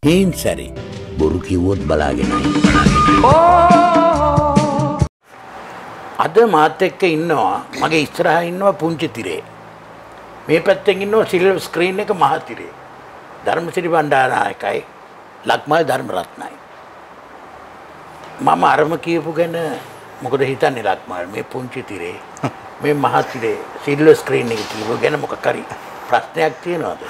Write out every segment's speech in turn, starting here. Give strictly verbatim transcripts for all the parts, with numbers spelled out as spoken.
හේන් සැරේ බොරු කිව්වොත් බලාගෙනයි. අද මාත් එක්ක ඉන්නවා මගේ ඉස්සරහා ඉන්නවා පුංචි තිරේ. මේ පැත්තෙන් ඉන්නවා සිල්වර් ස්ක්‍රීන් එක මහ තිරේ. ධර්මසිරි බණ්ඩාරනායකයි ලක්මාල් ධර්මරත්නයි. මම අරම කියපු ගැන මොකද හිතන්නේ ලක්මාල් මේ පුංචි තිරේ මේ මහ තිරේ සිල්වර් ස්ක්‍රීන් එක කියපු ගැන මොකක් හරි ප්‍රශ්නයක් තියෙනවද?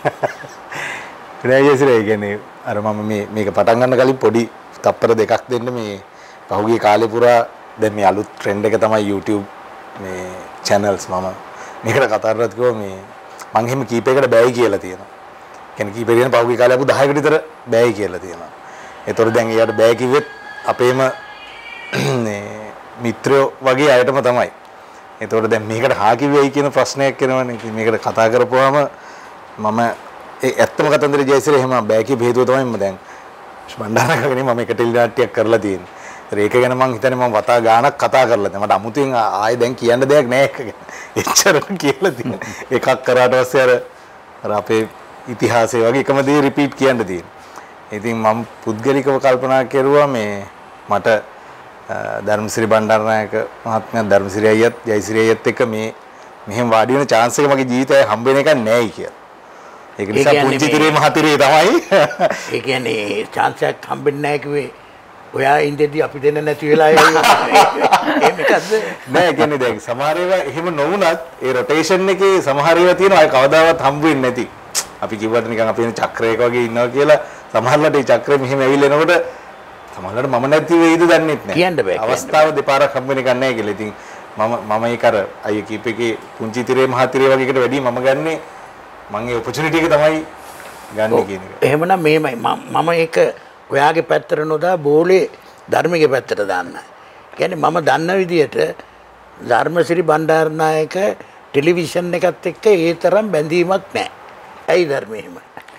නෑයසිරේ කියන්නේ අර මම මේ මේක පටන් ගන්න කලින් පොඩි තප්පර දෙකක් දෙන්න මේ පහුගිය කාලේ පුරා දැන් මේ අලුත් ට්‍රෙන්ඩ් එක තමයි YouTube මේ channels මම මේකට කතා කරද්දී කිව්වා මේ මං එහෙම කීපයකට බෑයි කියලා තියෙනවා. කියන්නේ කීපය කියන පහුගිය කාලේ අපු දහයකට විතර බෑයි කියලා තියෙනවා. ඒතකොට දැන් එයාට බෑ කිව්වෙත් අපේම මේ මිත්‍රයෝ වගේ අයටම තමයි. ඒතකොට දැන් මේකට හා කිව්වයි කියන ප්‍රශ්නයක් එනවනේ. මේකට කතා කරපුවාම මම ඒ ඇත්තම කතන්දර ජයසිරි එහෙම බෑ කිය හේතුව තමයි මම දැන් බණ්ඩාරනායකගෙන් මම එක ටෙලිනාට්‍යයක් කරලා තියෙන්නේ. ඒක ගැන මම හිතන්නේ මම වතා ගානක් කතා කරලා දැන් මට අමුතුවෙන් ආයෙ දැන් කියන්න දෙයක් නැහැ ඒක ගැන. එච්චරම කියලා තියෙන. එකක් කරාට පස්සේ අර අර අපේ ඉතිහාසය වගේ එකම දේ රිපීට් කියන්න තියෙන. ඉතින් මම පුද්ගලිකව කල්පනා කරුවා මේ මට ධර්මසිරි බණ්ඩාරනායක මහත්මයා ධර්මසිරි අයියත් ජයසිරි අයියත් එක්ක මේ මෙහෙම වාඩි වෙන chance එක මගේ ජීවිතේ හම්බ වෙන එකක් නෑයි කියලා. ඒක නිසා පුංචි තිරේ මහ තිරේ තමයි. ඒ කියන්නේ chance එකක් හම්බෙන්නේ නැහැ කිව්වේ. ඔයා ඉඳෙද්දි අපි දෙන්න නැති වෙලා එහෙම එකක්ද? නෑ කියන්නේ දැන් සමහර ඒවා එහෙම නොවුනත් ඒ රොටේෂන් එකේ සමහර ඒවා තියෙනවා ඒ කවදාවත් හම්බ වෙන්නේ නැති. අපි කිව්වට නිකන් අපි එන චක්‍රයක වගේ ඉන්නවා කියලා සමහරවිට ඒ චක්‍රෙ මෙහෙම ඇවිල්ලා එනකොට සමහරවිට මම නැති වෙයිද දන්නේ නැහැ. කියන්න බෑ. අවස්ථාව දෙපාරක් හම්බ වෙන එක නැහැ කියලා. ඉතින් මම මම ඒක අර අයිය කීපෙකේ පුංචි තිරේ මහ තිරේ වගේ එකට වැඩි මම ගන්නේ මම ඒ ඔපචුනිටි එක තමයි ගන්න කියන එක. එහෙමනම් මේමයි මම ඒක ඔයාගේ පැත්තට නොදා බෝලේ ධර්මයේ පැත්තට දාන්න. කියන්නේ මම දන්න විදිහට ධර්මසිරි බණ්ඩාරනායක ටෙලිවිෂන් එකත් එක්ක ඒ තරම් බැඳීමක් නැහැ. ඇයි ධර්ම එහෙම?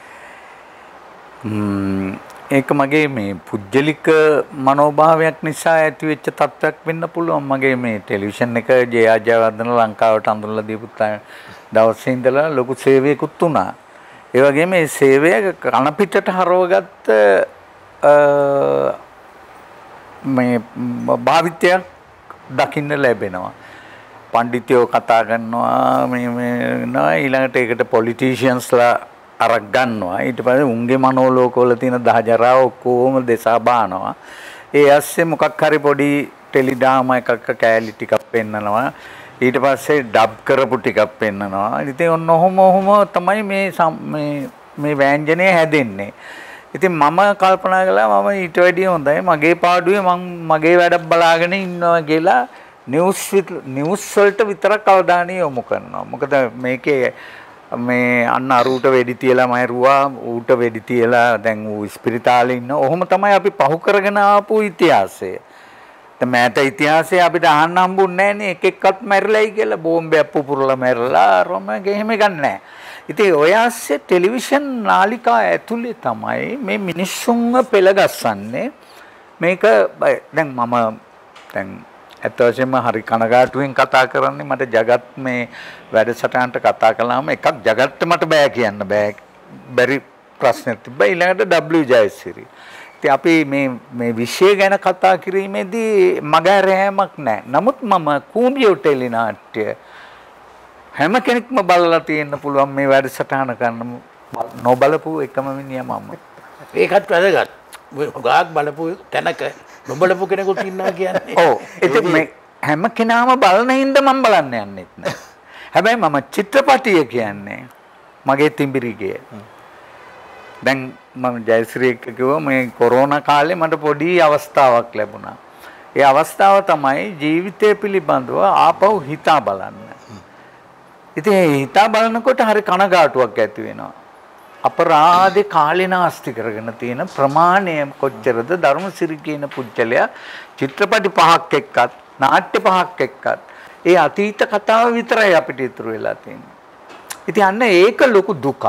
ම්ම් ඒක මගේ මේ පුජ්‍යලික මනෝභාවයක් නිසා ඇති වෙච්ච තත්ත්වයක් වෙන්න පුළුවන්. මගේ මේ ටෙලිවිෂන් එක ජේ ආර් ජයවර්ධන ලංකාවට අඳුනලා දීපු දවසේ ඉඳලා ලොකු සේවයකුත් වුණා. ඒ වගේම මේ සේවය කන පිටට හරවගත්ත මේ භාවිතයක් දකින්න ලැබෙනවා. පඬිතුයෝ කතා කරනවා මේ මේ ඊළඟට ඒකට පොලිටිෂියන්ස්ලා අරක් ගන්නවා. ඊට පස්සේ උන්ගේ මනෝලෝකවල තියෙන දහජරා ඔක්කොම දෙසා බානවා. ඒ ඇස්සේ මොකක් හරි පොඩි ටෙලි ඩ්‍රාමා එකක් කෑලි ටිකක් පෙන්නනවා. ඊට පස්සේ ඩබ් කරපු ටිකක් පෙන්නනවා. ඉතින් ඔන්න ඔහොම ඔහොම තමයි මේ මේ මේ ව්‍යංජනය හැදෙන්නේ. ඉතින් මම කල්පනා කළා මම ඊට වැඩිය හොඳයි මගේ පාඩුවේ මම මගේ වැඩක් බලාගෙන ඉන්නවා කියලා නිවුස් නිවුස් වලට විතරක් අවධානය යොමු කරනවා. මොකද මේකේ මේ අන්න අරුට වෙඩි තියලා මයරුවා ඌට වෙඩි තියලා දැන් ඌ ස්පිරිතාලේ ඉන්න. ඔහොම තමයි අපි පහු කරගෙන ආපු ඉතිහාසය. මෑත ඉතිහාසය අපිට අහන්න හම්බුන්නේ නැහනේ එක එක්කත් මැරිලායි කියලා බෝම්බයක් පුපුරලා මැරලා රොම ගෙහෙම ගන්නෑ. ඉතින් ඔය ASCII ටෙලිවිෂන් නාලිකා ඇතුලේ තමයි මේ මිනිස්සුන්ව පෙළගස්සන්නේ. මේක දැන් මම දැන් ඇත්ත වශයෙන්ම හරි කනගාටුවෙන් කතා කරන්නේ මට జగත් මේ වැඩසටහනට කතා කළාම එකක් జగත්ට මට බෑ කියන්න බෑ. බැරි ප්‍රශ්නයක් තිබ්බා. ඊළඟට ඩබ්ලිව් ජයසිරි අපි මේ මේ විෂය ගැන කතා කිරීමේදී මගහැරෑමක් නැහැ. නමුත් මම කූඹියෝ ටෙලිනාට්‍ය හැම කෙනෙක්ම බලලා තියෙන්න පුළුවන් මේ වැඩසටහන කරන නොබලපු එකම මිනිහා මම. ඒකත් වැදගත්. ගාක් බලපු තැනක නොබලපු කෙනෙකුත් ඉන්නවා කියන්නේ. ඔව්. ඒක මේ හැම කෙනාම බලන හින්දා මම බලන්න යන්නෙත් නෑ. හැබැයි මම චිත්‍රපටිය කියන්නේ මගේ තිඹිරිගේ. දැන් මම ජයශ්‍රී එක්ක කිව්වා මේ කොරෝනා කාලේ මට පොඩි අවස්ථාවක් ලැබුණා. ඒ අවස්ථාව තමයි ජීවිතය පිළිබඳව ආපහු හිතා බලන්න. ඉතින් ඒ හිතා බලනකොට හරි කනගාටුවක් ඇති වෙනවා. අපරාධේ කාලේ නාස්ති කරගෙන තියෙන ප්‍රමාණය කොච්චරද ධර්මසිරි කියන පුජ්‍යලයා චිත්‍රපටි පහක් එක්කත් නාට්‍ය පහක් එක්කත් ඒ අතීත කතාව විතරයි අපිට ඉතුරු වෙලා තියෙන්නේ. ඉතින් අන්න ඒක ලොකු දුකක්.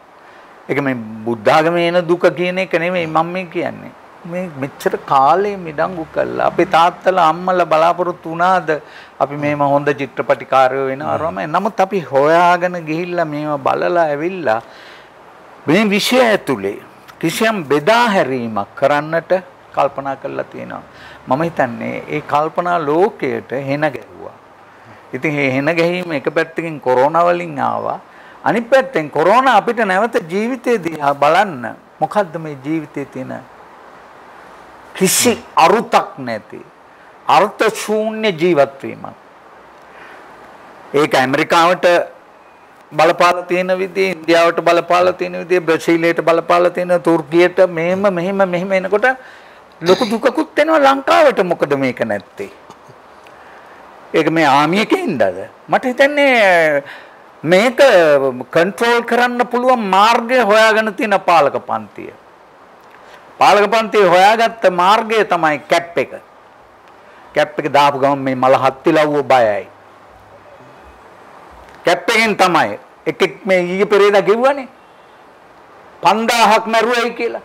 ඒක මේ බුද්ධාගමේ එන දුක කියන එක නෙමෙයි මම මේ කියන්නේ. මේ මෙච්චර කාලේ මිඩංගු කළා අපේ තාත්තලා අම්මලා බලාපොරොත්තු වුණාද අපි මේම හොඳ චිත්‍රපටිකාරයෝ වෙනවම. නමුත් අපි හොයාගෙන ගිහිල්ලා මේව බලලා ඇවිල්ලා මේ විෂය ඇතුලේ කිසියම් බෙදා හැරීමක් කරන්නට කල්පනා කරලා තියෙනවා. මම හිතන්නේ ඒ කල්පනා ලෝකයට හෙන ගැහුවා. ඉතින් මේ හෙන ගැහිම එක පැත්තකින් කොරෝනා වලින් ආවා. අනිත් පැත්තෙන් කොරෝනා අපිට නැවත ජීවිතේ දිහා බලන්න මොකද්ද මේ ජීවිතේ තියෙන කිසි අරුතක් නැති අර්ථ ශූන්‍ය ජීවත් වීමක්. ඒක ඇමරිකාවට බලපාලා තියෙන විදිහ, ඉන්දියාවට බලපාලා තියෙන විදිහ, බ්‍රසීලයට බලපාලා තියෙන, තුර්කියට මෙහෙම මෙහෙම මෙහෙම එනකොට ලොකු දුකකුත් එනවා. ලංකාවට මොකද මේක නැත්තේ? ඒක මේ ආමියකින්දද? මට හිතන්නේ මේක කන්ට්‍රෝල් කරන්න පුළුවන් මාර්ගය හොයාගෙන තියෙන පාලක පන්තිය. පාලක පන්තිය හොයාගත්ත මාර්ගය තමයි කැප් එක. කැප් එක දාපු ගමන් මේ මල හත්තිලව්ව බයයි. කැප් එකෙන් තමයි එකෙක් මේ ඊයේ පෙරේදා කිව්වනේ පන්දාහක් මැරුවයි කියලා.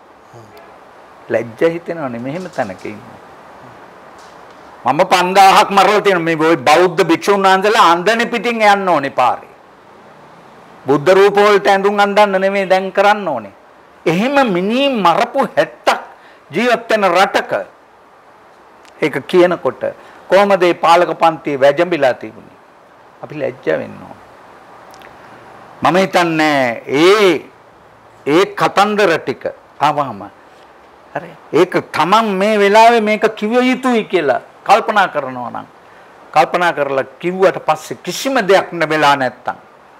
ලැජ්ජ හිතෙනවනේ මෙහෙම තැනක ඉන්න. මම පන්දාහක් මරලා තියෙනවා. මේ ওই බෞද්ධ භික්ෂුන් වහන්සේලා අන්දනේ පිටින් යන්න ඕනේ පාරේ. බුද්ධ රූප වලට ඇඳුම් අඳන්න නෙමෙයි දැන් කරන්න ඕනේ. එහෙම මිනී මරපු හැටක් ජීවත් වෙන රටක ඒක කියනකොට කොහමද මේ පාලක පන්තිය වැජඹිලා තිබුණේ? අපි ලැජ්ජ වෙන්න ඕන. මම හිතන්නේ ඒ ඒ කතන්දර ටික ආවම හරි ඒක තමන් මේ වෙලාවේ මේක කිව යුතුයි කියලා කල්පනා කරනවා නම් කල්පනා කරලා කිව්වට පස්සේ කිසිම දෙයක් නැබෙලා නැත්තම්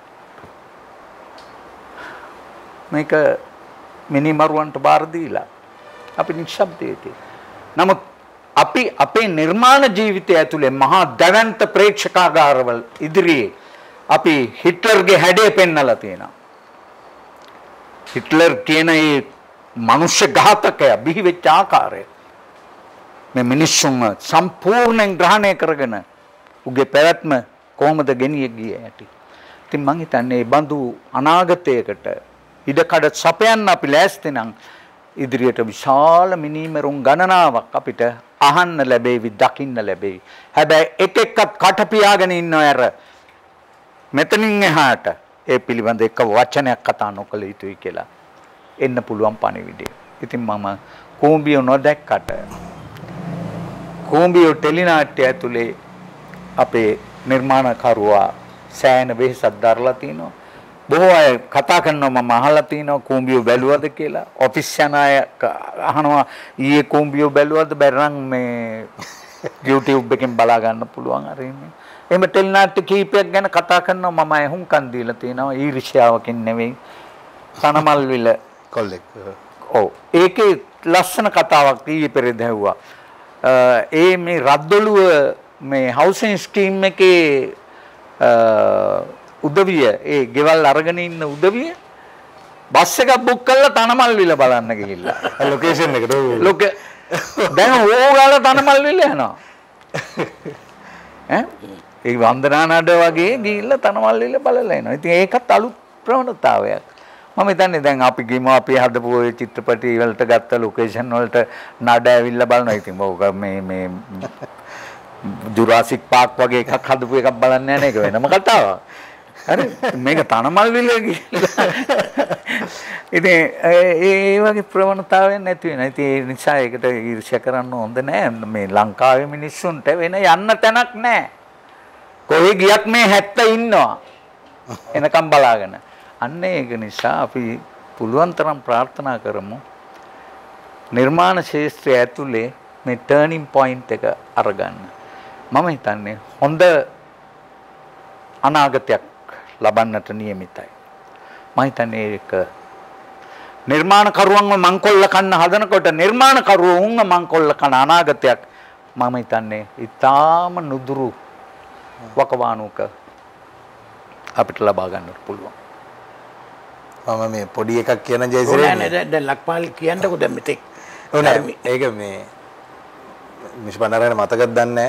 මේක මිනිමරුවන්ට බාර දීලා අපි නිශ්ශබ්දයේදී නමුත් අපි අපේ නිර්මාණ ජීවිතය ඇතුලේ මහා දැවැන්ත ප්‍රේක්ෂකාගාරවල ඉදිරියේ අපි හිට්ලර්ගේ හැඩය පෙන්වලා තියෙනවා. හිට්ලර් කියන ඒ මනුෂ්‍ය ඝාතකයා බිහි වෙච්ච ආකාරය මේ මිනිස්සුන්ව සම්පූර්ණයෙන් ග්‍රහණය කරගෙන උගේ පැවැත්ම කොහොමද ගෙනිය ගියේ ඇති. ඉතින් මං හිතන්නේ මේ බඳු අනාගතයකට ඉඩකඩ සපයන්න අපි ලෑස්ති නම් ඉදිරියට විශාල මිනිමරුන් ගණනාවක් අපිට අහන්න ලැබෙවි, දකින්න ලැබෙවි. හැබැයි එක එකක් කට පියාගෙන ඉන්නව ඇර මෙතනින් එහාට ඒ පිළිබඳ එක වචනයක් කතා නොකළ යුතුයි කියලා එන්න පුළුවන් පණිවිඩය. ඉතින් මම කූඹිය නොදැක්කට කූඹිය ටෙලිනාට්‍ය ඇතුලේ අපේ නිර්මාණකරුවා සෑහෙන වෙහෙසක් දරලා තිනවා. බොහෝ අය කතා කරනවා මම අහලා තිනවා කූඹිය බැලුවද කියලා. ඔෆිස් යන අය අහනවා ඊයේ කූඹිය බැලුවද? බැරනම් මේ YouTube එකෙන් බලා ගන්න පුළුවන් අර ඉන්නේ. එහෙම ටෙලිනාට්‍ය කීපයක් ගැන කතා කරනවා මම අහුම්කන් දීලා තිනවා. ඊර්ෂ්‍යාවකින් නෙවෙයි. සනමල්විල කොල්ලෙක්. ඔව්. ඒකේ ලස්සන කතාවක් ඊයේ පෙරේද ඇහුවා. ඒ මේ රද්දොළුව මේ හවුසින් ස්කීම් එකේ උදවිය ඒ ගෙවල් අරගෙන ඉන්න උදවිය බස් එකක් බුක් කරලා තනමල්විල බලන්න ගිහිල්ලා ලොකේෂන් එකට ලොක දැන් ඕගාල තනමල්විල යනවා ඈ ඒ වන්දනා නඩ වගේ ගිහිල්ලා තනමල්විල බලලා එනවා. ඉතින් ඒකත් අලුත් ප්‍රවණතාවයක්. මම හිතන්නේ දැන් අපි ගිමු අපි හදපු ওই චිත්‍රපටි වලට ගත්ත ලොකේෂන් වලට නඩ ඇවිල්ලා බලනවා. ඉතින් ඕක මේ මේ ජුරාසික් පාක් වගේ එකක් හදපු එකක් බලන්න යන එක වෙනම කතාවක්. හරි මේක තනමල්විල ගිහිල්ලා ඉතින් ඒ වගේ ප්‍රවණතාවයක් නැති වෙනවා. ඉතින් ඒ නිසා ඒකට ඊර්ෂ්‍යා කරන්න හොඳ නෑ. මේ ලංකාවේ මිනිස්සුන්ට වෙන යන්න තැනක් නෑ. කොහේ ගියත් මේ හැත්ත ඉන්නවා. එනකම් බලාගෙන. අන්න ඒක නිසා අපි පුළුවන් තරම් ප්‍රාර්ථනා කරමු නිර්මාණ ශාස්ත්‍රය ඇතුලේ මේ ටර්නින් පොයින්ට් එක අරගන්න. මම හිතන්නේ හොඳ අනාගතයක් ලබන්නට නියමිතයි. මම හිතන්නේ ඒක නිර්මාණකරුවන්ව මංකොල්ල කන්න හදනකොට නිර්මාණකරුවන්ව මංකොල්ල කන අනාගතයක් මම හිතන්නේ ඊටාම නුදුරු වකවානුක අපිට ලබා ගන්නට පුළුවන්. මම මේ පොඩි එකක් කියන ජයසිරි නෑ දැන් ලක්පාල් කියන්නකෝ දැන් මෙතෙක්. ඔව් නෑ ඒක මේ මිස් බණ්ඩාරගෙන මතකද දන්නේ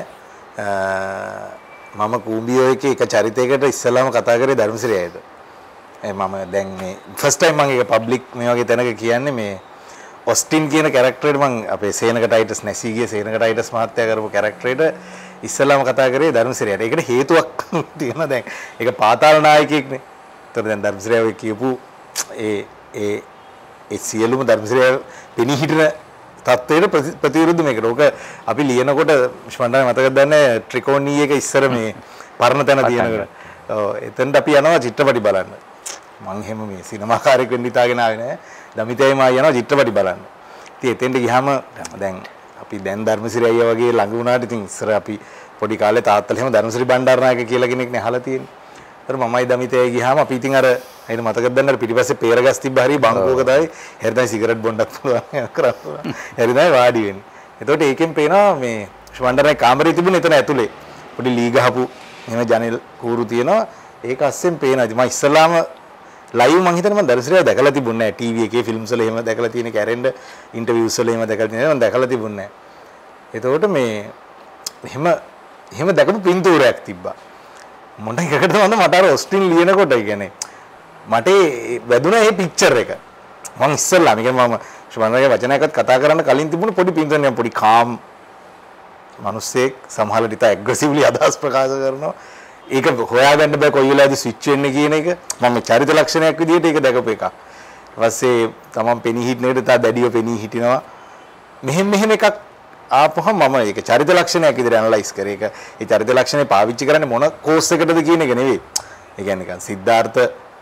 මම කූඹියෝ එකේ එක චරිතයකට ඉස්සලාම කතා කරේ ධර්මසිරි අයද. ඒ මම දැන් මේ ෆස්ට් ටයිම් මම ඒක පබ්ලික් මේ වගේ තැනක කියන්නේ මේ ඔස්ටින් කියන කැරක්ටරේට මම අපේ සේනක ටයිටස් නැසී ගිය සේනක ටයිටස් මහත්තයා කරපු කැරක්ටරේට ඉස්සලාම කතා කරේ ධර්මසිරියට. ඒකට හේතුවක් තියෙනවා දැන්. ඒක පාතාල නායකයෙක්නේ. ඒතර දැන් ධර්මසිරිය ඔය කියපු ඒ ඒ ඒ සියලුම ධර්මසිරිය පෙනී හිටින තත්ත්වයට ප්‍රතිවිරුද්ධ මේකට. ඕක අපි ලියනකොට ශ්වණ්ඩාරේ මතකද දන්නේ ත්‍රිකෝණී එක ඉස්සර මේ පරණ තැන තියෙනකොට. ඔව් එතනට අපි යනවා චිත්‍රපටි බලන්න. මං එහෙම මේ සිනමාකාරයෙක් වෙන්න හිතාගෙන ආවේ නෑ. දමිතයි මා යනවා චිත්‍රපටි බලන්න. ඉතින් එතෙන්ට ගියාම දැන් අපි දැන් ධර්මසිරි අයියා වගේ ළඟ වුණාට ඉතින් ඉස්සර අපි පොඩි කාලේ තාත්තලා එහෙම ධර්මසිරි බණ්ඩාරනායක කියලා කෙනෙක්නේ අහලා තියෙන්නේ. ඒතර මමයි දමිතයි ගියාම අපි ඉතින් අර අයින මතකද දැන් අර පිටිපස්සේ පේරගස් තිබ්බ හරිය බංකුවක තමයි හැරිදා සිගරට් බොන්නත් පුළුවන් කරන්න. හැරිදා වාඩි වෙන්නේ. එතකොට ඒකෙන් පේනවා මේ ශ්වණ්ඩාරේ කාමරේ තිබුණ එතන ඇතුලේ පොඩි ලී ගහපු එහෙම ජනෙල් කූරු තියෙනවා. ඒක අස්සෙන් පේනවා. ඉතින් මම ඉස්සලාම ලයිව් මං හිතන්නේ මම දර්ශනය දැකලා තිබුණේ නැහැ. ටීවී එකේ ෆිල්ම්ස් වල එහෙම දැකලා තියෙන කැරෙන්ඩ ඉන්ටර්විව්ස් වල එහෙම දැකලා තියෙනවා. මම දැකලා තිබුණේ නැහැ. එතකොට මේ එහෙම එහෙම දැකපු පින්තූරයක් තිබ්බා. මොන එකකටද මම මට අර ඔස්ටින් ලියනකොට කියන්නේ මට වැදුනා මේ පික්චර් එක. මං ඉස්සෙල්ලා මේක මම ශ්‍රවණගේ වචනයකට කතා කරන්න කලින් තිබුණ පොඩි පින්තූරයක් පොඩි කාම් මිනිස්සෙක් සමහර විට ඇග්‍රෙසිව්ලි අදහස් ප්‍රකාශ කරනවා. ඒක හොයාගන්න බෑ කොයි වෙලාවද ස්විච් වෙන්නේ කියන එක මම චරිත ලක්ෂණයක් විදිහට ඒක දැකපු එකක්. ඊපස්සේ තමන් පෙනී හිටින එකට තා දැඩිව පෙනී හිටිනවා. මෙහෙම මෙහෙම එකක් ආපුවම මම ඒක චරිත ලක්ෂණයක් විදිහට ඇනලයිස් කරේ. ඒක ඒ චරිත ලක්ෂණේ පාවිච්චි කරන්නේ මොන කෝස් එකටද කියන එක නෙවෙයි. ඒ කියන්නේ නිකන් සිද්ධාර්ථ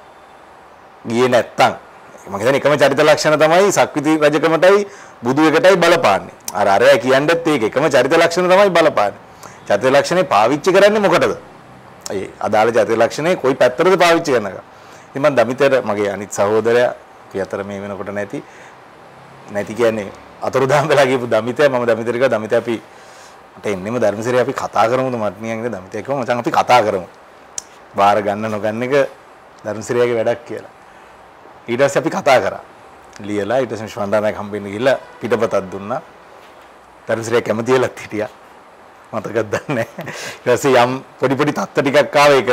ගියේ නැත්තම් මම හිතන්නේ එකම චරිත ලක්ෂණ තමයි සක්විති රජකමටයි බුදු එකටයි බලපාන්නේ. අර අරයා කියන්නේත් ඒක එකම චරිත ලක්ෂණ තමයි බලපාන්නේ. චරිත ලක්ෂණේ පාවිච්චි කරන්නේ මොකටද? ඒ අදාළ චරිත ලක්ෂණේ කොයි පැත්තටද පාවිච්චි කරනක. ඉතින් මම දමිතට මගේ අනිත් සහෝදරයා අපි අතර මේ වෙනකොට නැති නැති කියන්නේ අතුරුදහන් වෙලා ගියපු දමිතය මම දමිතට කිව්වා දමිතය අපි මට එන්නෙම ධර්මසිරිය අපි කතා කරමුද මට නිකන් ඉඳ දමිතය කිව්වා මචං අපි කතා කරමු. බාර ගන්න නොගන්න එක ධර්මසිරියගේ වැඩක් කියලා. ඊට පස්සේ අපි කතා කරා. ලියලා ඊට පස්සේ ශ්වණ්ඩාරනායක හම්බෙන්න ගිහලා පිටපතක් දුන්නා. ධර්මසිරිය කැමති වෙලත් හිටියා. මතකද දන්නේ ඊට පස්සේ යම් පොඩි පොඩි තත්ත්ව ටිකක් ආව ඒක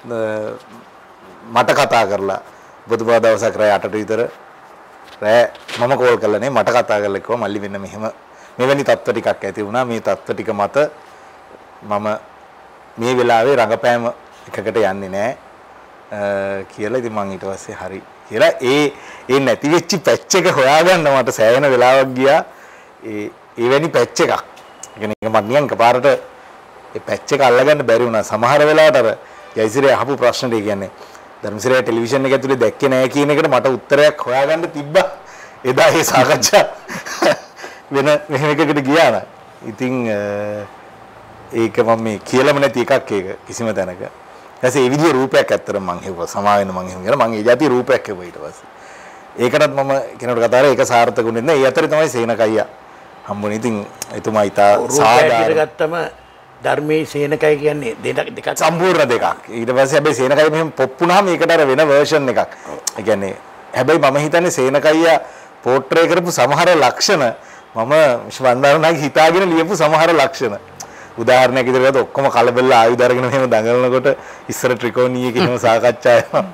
මට කතා කරලා බුදුබා දවසක් රෑ අටට විතර රෑ මම කෝල් කළා නේ මට කතා කරලා කිව්වා මල්ලි මෙන්න මෙහෙම මෙවැනි තත්ත්ව ටිකක් ඇති වුණා මේ තත්ත්ව ටික මත මම මේ වෙලාවේ රඟපෑම එකකට යන්නේ නැහැ කියලා ඉතින් මම ඊට පස්සේ හරි කියලා ඒ ඒ නැති වෙච්ච පැච් එක හොයාගන්න මට සෑහෙන වෙලාවක් ගියා ඒ එවැනි පැච් එකක් කියන්නේ මම නිකන් කපාරට ඒ පැච් එක අල්ලගන්න බැරි වුණා සමහර වෙලාවට අර ජයසිරිය අහපු ප්‍රශ්නෙට කියන්නේ ධර්මසිරිය ටෙලිවිෂන් එක ඇතුලේ දැක්කේ නැහැ කියන එකට මට උත්තරයක් හොයාගන්න තිබ්බා එදා ඒ සාකච්ඡා වෙන මෙහෙම එකකට ගියා නා ඉතින් ඒක මම මේ කියලාම නැති එකක් ඒක කිසිම තැනක ඊපස්සේ ඒ විදිහේ රූපයක් ඇත්තට මම හෙව්වා සමා වෙන මම එහෙම කියලා මම ඒ જાති රූපයක් හෙව්වා ඊට පස්සේ ඒකටත් මම කෙනෙකුට කතා කරා ඒක සාර්ථකුනේ නැහැ ඒ අතරේ තමයි සේනකයියා හම්බුනේ ඉතින් එතුමා ඊට සාදාර ගත්තම ධර්මයේ සේනකයි කියන්නේ දෙකක් සම්පූර්ණ දෙකක්. ඊට පස්සේ හැබැයි සේනකයි මෙහෙම පොප් වුණාම ඒකට අර වෙන වර්ෂන් එකක්. ඒ කියන්නේ හැබැයි මම හිතන්නේ සේනකයියා පෝට්‍රේ කරපු සමහර ලක්ෂණ මම ශ්වණ්ඩාරනායක හිතාගෙන ලියපු සමහර ලක්ෂණ. උදාහරණයක් විදිහට ගත්තොත් ඔක්කොම කලබල ආයුධ අරගෙන මෙහෙම දඟලනකොට ඉස්සර ත්‍රිකෝණීය කියන සාකච්ඡා එනවා.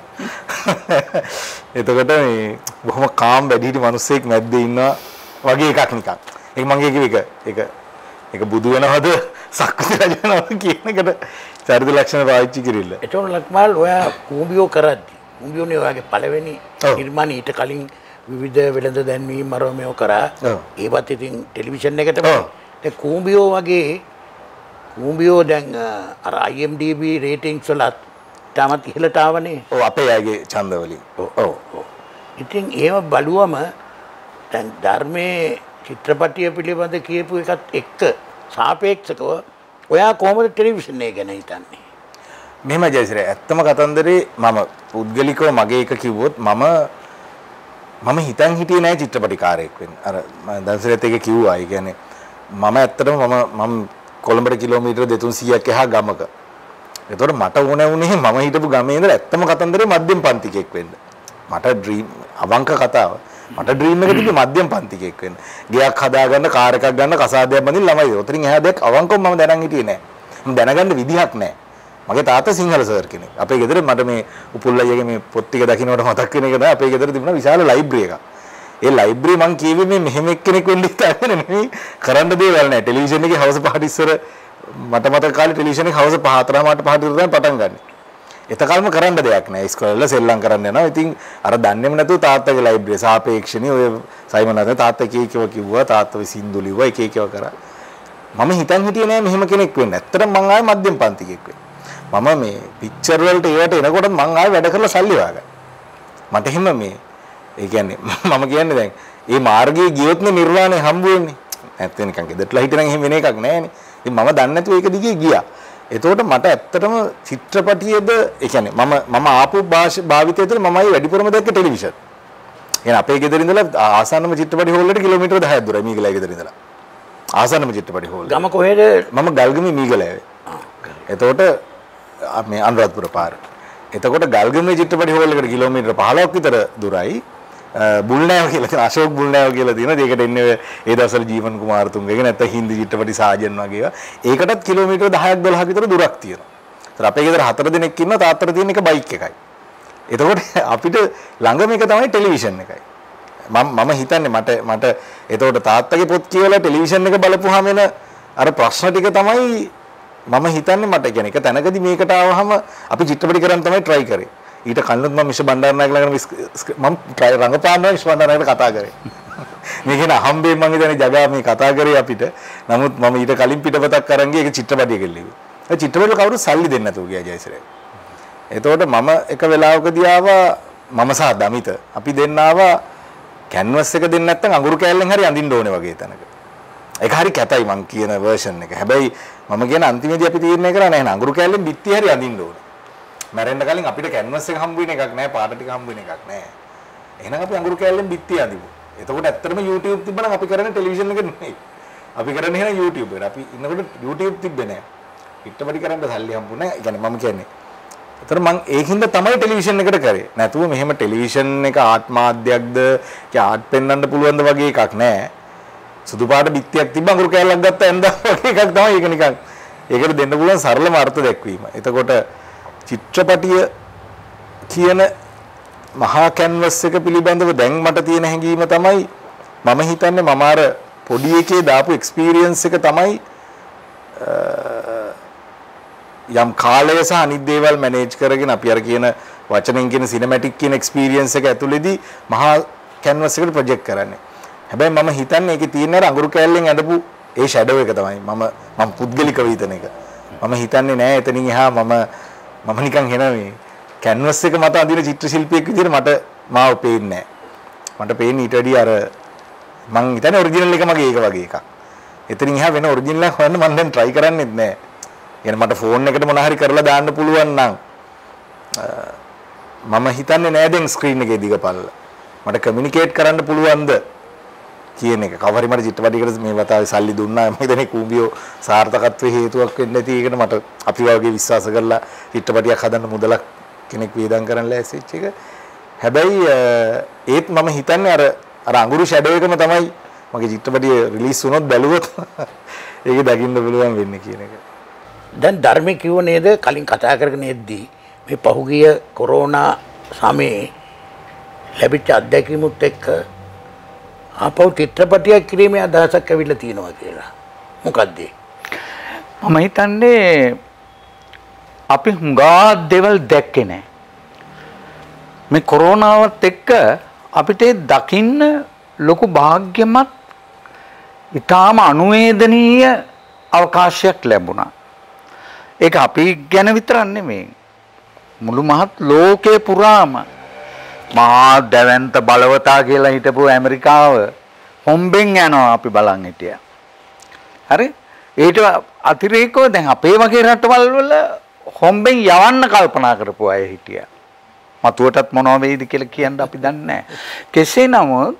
එතකොට මේ බොහොම කාම් වැඩිහිටි මිනිස්සෙක් මැද්දේ ඉන්නවා වගේ එකක් නිකන්. ඒක මම කිව්ව එක ඒක ඒක බුදු වෙනවද සක්විති රජ වෙනවද කියන එකට චරිත ලක්ෂණ පාවිච්චි කිරිල්ල. එතකොට ලක්මාල් ඔයා කූඹියෝ කරද්දි කූඹියෝනේ ඔයාගේ පළවෙනි නිර්මාණය ඊට කලින් විවිධ වෙළඳ දැන්වීම් මරමයෝ කරා. ඒවත් ඉතින් ටෙලිවිෂන් එකට දැන් කූඹියෝ වගේ කූඹියෝ දැන් අර I M D B ratings වල තාමත් ඉහළට ආවනේ. ඔව් අපේ අයගේ ඡන්දවලින්. ඔව් ඔව්. ඉතින් ඒව බලුවම දැන් ධර්මයේ චිත්‍රපටිය පිළිබඳ කියපු එකත් එක්ක සාපේක්ෂකව ඔයා කොහොමද ටෙලිවිෂන් එක ගැන හිතන්නේ? මෙහෙම ජයසිරි ඇත්තම කතන්දරේ මම පුද්ගලිකව මගේ එක කිව්වොත් මම මම හිතන් හිටියේ නෑ චිත්‍රපටිකාරයෙක් වෙන්න. අර මම දන්සරේත් එක කිව්වා. ඒ කියන්නේ මම ඇත්තටම මම මම කොළඹට කිලෝමීටර් දෙතුන්සීයක් එහා ගමක. ඒතකොට මට ඕන වුණේ මම හිටපු ගමේ ඉඳලා ඇත්තම කතන්දරේ මධ්‍යම පන්තිකෙක් වෙන්න. මට ඩ්‍රීම් අවංක කතාව. මට ඩ්‍රීම් එක තිබ්බේ මධ්‍යම පන්තිකෙක් වෙන්න. ගෙයක් හදාගන්න, කාර් එකක් ගන්න, කසාදයක් බඳින්න ළමයි. උතරින් එහා දෙයක් අවංකව මම දැනන් හිටියේ නෑ. මම දැනගන්න විදිහක් නෑ. මගේ තාත්තා සිංහල සර් කෙනෙක්. අපේ ගෙදර මට මේ උපුල් අයියගේ මේ පොත් ටික දකින්නකොට මතක් වෙන එක තමයි අපේ ගෙදර තිබුණා විශාල ලයිබ්‍රරි එකක්. ඒ ලයිබ්‍රරි මං කියවේ මේ මෙහෙම එක්කෙනෙක් වෙන්න හිතාගෙන නෙමෙයි කරන්න දේවල් නෑ. ටෙලිවිෂන් එකේ හවස පහට ඉස්සර මට මතක කාලේ ටෙලිවිෂන් එකේ හවස පහ හතරමාරට පහට විතර තමයි පටන් ගන්නෙ. එතකල්ම කරන්න දෙයක් නැහැ. ඉස්කෝලේ සෙල්ලම් කරන්න යනවා. ඉතින් අර දන්නේම නැතුව තාත්තගේ ලයිබ්‍රරි සාපේක්ෂණේ ඔය සයිමන් අතේ තාත්තා එක එකව කිව්වා. තාත්තව සින්දු ලිව්වා එක එකව කරා. මම හිතන් හිටියේ නෑ මෙහෙම කෙනෙක් වෙන්න. ඇත්තටම මං ආයේ මධ්‍යම පන්තිකෙක් වෙන්න. මම මේ පික්චර් වලට ඒවට එනකොට මං ආයේ වැඩ කරලා සල්ලි වාගන්න. මට එහෙම මේ ඒ කියන්නේ මම කියන්නේ දැන් මේ මාර්ගයේ ගියොත් නේ නිර්වාණය හම්බ වෙන්නේ. නැත්නම් නිකන් ගෙදරලා හිටනම් එහෙම වෙන එකක් නෑනේ. ඉතින් මම දන්නේ නැතුව ඒක දිගේ ගියා. එතකොට මට ඇත්තටම චිත්‍රපටියේද ඒ කියන්නේ මම මම ආපු භාවිතය තුළ මමයි වැඩිපුරම දැක්ක ටෙලිවිෂන්. يعني අපේ ගෙදර ඉඳලා ආසන්නම චිත්‍රපටි හෝල් එකට කිලෝමීටර් දහයක් දුරයි මීගලයි ගෙදර ඉඳලා. ආසන්නම චිත්‍රපටි හෝල්. ගම කොහෙද? මම ගල්ගමේ මීගලයි. එතකොට මේ අනුරාධපුර පාර. එතකොට ගල්ගමේ චිත්‍රපටි හෝල් එකට කිලෝමීටර් පහළොවක් විතර දුරයි. බුල්නෑව කියලා තියෙන අශෝක් බුල්නෑව කියලා තියෙනවා. ඒකට එන්නේ ඒ දවස්වල ජීවන් කුමාරතුංගගේ නැත්නම් හින්දි චිත්‍රපටි සාජන් වගේ ඒවා. ඒකටත් කිලෝමීටර් දහයක් දොළහක් විතර දුරක් තියෙනවා. ඒතර අපේ ගෙදර හතර දෙනෙක් ඉන්නවා. තාත්තට තියෙන එක බයික් එකයි. එතකොට අපිට ළඟම එක තමයි ටෙලිවිෂන් එකයි. මම මම හිතන්නේ මට මට එතකොට තාත්තගේ පොත් කියවලා ටෙලිවිෂන් එක බලපුවාම එන අර ප්‍රශ්න ටික තමයි මම හිතන්නේ මට කියන එක තැනකදී මේකට ආවහම අපි චිත්‍රපටි කරන්න තමයි try කරේ. ඊට කලින් මම මිෂ බණ්ඩාරනායක ළඟට මම try රංගපානවා මිෂ බණ්ඩාරනායකට කතා කරේ. මේ කියන අහම්බේ මම හිතන්නේ ජගා මේ කතා කරේ අපිට. නමුත් මම ඊට කලින් පිටපතක් අරන් ගියේ ඒක චිත්‍රපටියක ලිව්වේ. ඒ චිත්‍රපටිය කවුරු සල්ලි දෙන්නේ නැතුව ගියා ජයසිරේ. එතකොට මම එක වෙලාවකදී ආවා මම සහ දමිත අපි දෙන්න ආවා කැන්වස් එක දෙන්න නැත්නම් අඟුරු කෑල්ලෙන් හරි අඳින්න ඕනේ වගේ තැනක. ඒක හරි කැතයි මං කියන version එක. හැබැයි මම කියන අන්තිමේදී අපි තීරණය කරා නැහැ අඟුරු කෑල්ලෙන් බිත්ති හරි අඳින්න ඕනේ. මැරෙන්න කලින් අපිට කැන්වස් එක හම්බ වෙන එකක් නැහැ පාට ටික හම්බ වෙන එකක් නැහැ. එහෙනම් අපි අඟුරු කෑල්ලෙන් බිත්ති අඳිමු. එතකොට ඇත්තටම YouTube තිබ්බනම් අපි කරන්නේ ටෙලිවිෂන් එක නෙමෙයි. අපි කරන්නේ එහෙනම් YouTube එක. අපි ඉන්නකොට YouTube තිබ්බේ නැහැ. පිටපටි කරන්න සල්ලි හම්බුනේ නැහැ. ඒ කියන්නේ මම කියන්නේ ඒතර මම ඒකින්ද තමයි ටෙලිවිෂන් එකට කරේ. නැතුව මෙහෙම ටෙලිවිෂන් එක ආර්ට් මාධ්‍යයක්ද කිය ආර්ට් පෙන්වන්න පුළුවන්ද වගේ එකක් නෑ. සුදු පාට බිත්තියක් තිබ්බ අඟුරු කෑල්ලක් ගත්තා එන්දා වගේ එකක් තමයි ඒක නිකන්. ඒකට දෙන්න පුළුවන් සරලම අර්ථ දැක්වීම. එතකොට චිත්‍රපටිය කියන මහා කැන්වස් එක පිළිබඳව දැන් මට තියෙන හැඟීම තමයි මම හිතන්නේ මම අර පොඩි එකේ දාපු එක්ස්පීරියන්ස් එක තමයි යම් කාලය සහ අනිත් දේවල් මැනේජ් කරගෙන අපි අර කියන වචනෙන් කියන සිනමැටික් කියන එක්ස්පීරියන්ස් එක ඇතුළේදී මහා කැන්වස් එකට ප්‍රොජෙක්ට් කරන්නේ. හැබැයි මම හිතන්නේ ඒකේ තියෙන අර අඟුරු කෑල්ලෙන් ඇඳපු ඒ ෂැඩෝ එක තමයි මම මම පුද්ගලිකව හිතන එක. මම හිතන්නේ නෑ එතනින් එහා මම මම නිකන් එන මේ කැන්වස් එක මත අඳින චිත්‍ර ශිල්පියෙක් විදිහට මට මාව පේන්නේ නෑ. මට පේන්නේ ඊට වැඩිය අර මං හිතන්නේ ඔරිජිනල් එක මගේ ඒක වගේ එකක්. එතනින් එහා වෙන ඔරිජිනල් එකක් හොයන්න මම දැන් try කරන්නේත් නෑ. يعني මට ෆෝන් එකට මොන හරි කරලා දාන්න පුළුවන් නම් මම හිතන්නේ නෑ දැන් ස්ක්‍රීන් එකේ දිගපල්ල මට කමියුනිකේට් කරන්න පුළුවන්ද කියන එක. කවරි මට චිත්‍රපටයකට මේ වතාවේ සල්ලි දුන්නා මම හිතන්නේ කූඹියෝ සාර්ථකත්වයේ හේතුවක් වෙන්න ඇති. ඒකට මට අපි වගේ විශ්වාස කරලා චිත්‍රපටයක් හදන්න මුදලක් කෙනෙක් වේදම් කරන්න ලෑස්තිච්ච එක. හැබැයි ඒත් මම හිතන්නේ අර අර අඟුරු ෂැඩෝ එකම තමයි මගේ චිත්‍රපටිය රිලීස් වුණොත් බැලුවොත් ඒක දකින්න පුළුවන් වෙන්නේ කියන එක. දැන් ධර්මයේ කිව්ව නේද කලින් කතා කරගෙන ඉද්දී මේ පහුගිය කොරෝනා සමයේ ලැබිච්ච අත්දැකීමුත් එක්ක ආපහු චිත්‍රපටියක් කිරීමේ අදහසක් ඇවිල්ලා තියෙනවා කියලා. මොකද්ද? මම හිතන්නේ අපි හුඟා දේවල් දැක්කේ නැහැ. මේ කොරෝනාවත් එක්ක අපිට දකින්න ලොකු වාග්යමත් ඊටාම අනුවේදනීය අවකාශයක් ලැබුණා. ඒක අපි ගැන විතරක් නෙමෙයි මුළු මහත් ලෝකේ පුරාම මහා දැවැන්ත බලවතා කියලා හිටපු ඇමරිකාව හොම්බෙන් යනවා අපි බලන් හිටියා. හරි? ඊට අතිරේකව දැන් අපේ වගේ රටවල් වල හොම්බෙන් යවන්න කල්පනා කරපු අය හිටියා. මතුවටත් මොනව වෙයිද කියලා කියන්න අපි දන්නේ නැහැ. කෙසේ නමුත්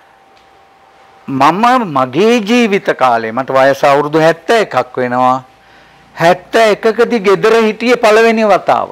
මම මගේ ජීවිත කාලේ මට වයස අවුරුදු හැත්තෑ එකක් වෙනවා. හැත්තෑ එකකදී ගෙදර හිටියේ පළවෙනි වතාව.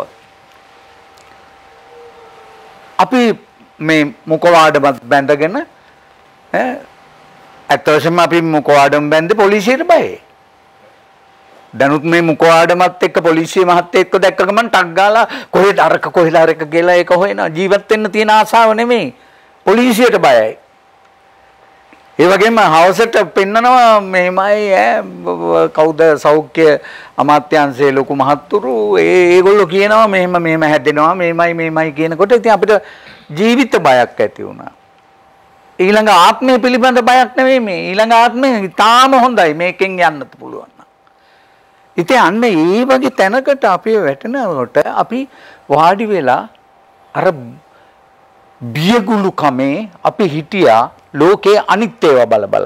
අපි මේ මුඛවාඩමත් බැඳගෙන ඈ ඇත්ත වශයෙන්ම අපි මුඛවාඩම බැඳේ පොලිසියට බයයි. දැනුත් මේ මුඛවාඩමත් එක්ක පොලිසිය මහත්තයෙක් එක්ක දැක්ක ගමන් ටක් ගාලා කොහෙද අරක කොහෙද අරක කියලා ඒක හොයනවා. ජීවත් වෙන්න තියෙන ආසාව නෙමෙයි පොලිසියට බයයි. ඒ වගේම හවසට පෙන්නනවා මෙහෙමයි ඈ කවුද සෞඛ්‍ය අමාත්‍යාංශයේ ලොකු මහත්තුරු ඒ ඒගොල්ලෝ කියනවා මෙහෙම මෙහෙම හැදෙනවා මෙහෙමයි මෙහෙමයි කියනකොට ඉතින් අපිට ජීවිත බයක් ඇති වුණා. ඊළඟ ආත්මය පිළිබඳ බයක් නෙවෙයි මේ ඊළඟ ආත්මය තාම හොඳයි මේකෙන් යන්නත් පුළුවන්. ඉතින් අන්න ඒ වගේ තැනකට අපි වැටෙනකොට අපි වාඩි වෙලා අර බියගුළු කමේ අපි හිටියා ලෝකයේ අනිත් ඒවා බල බල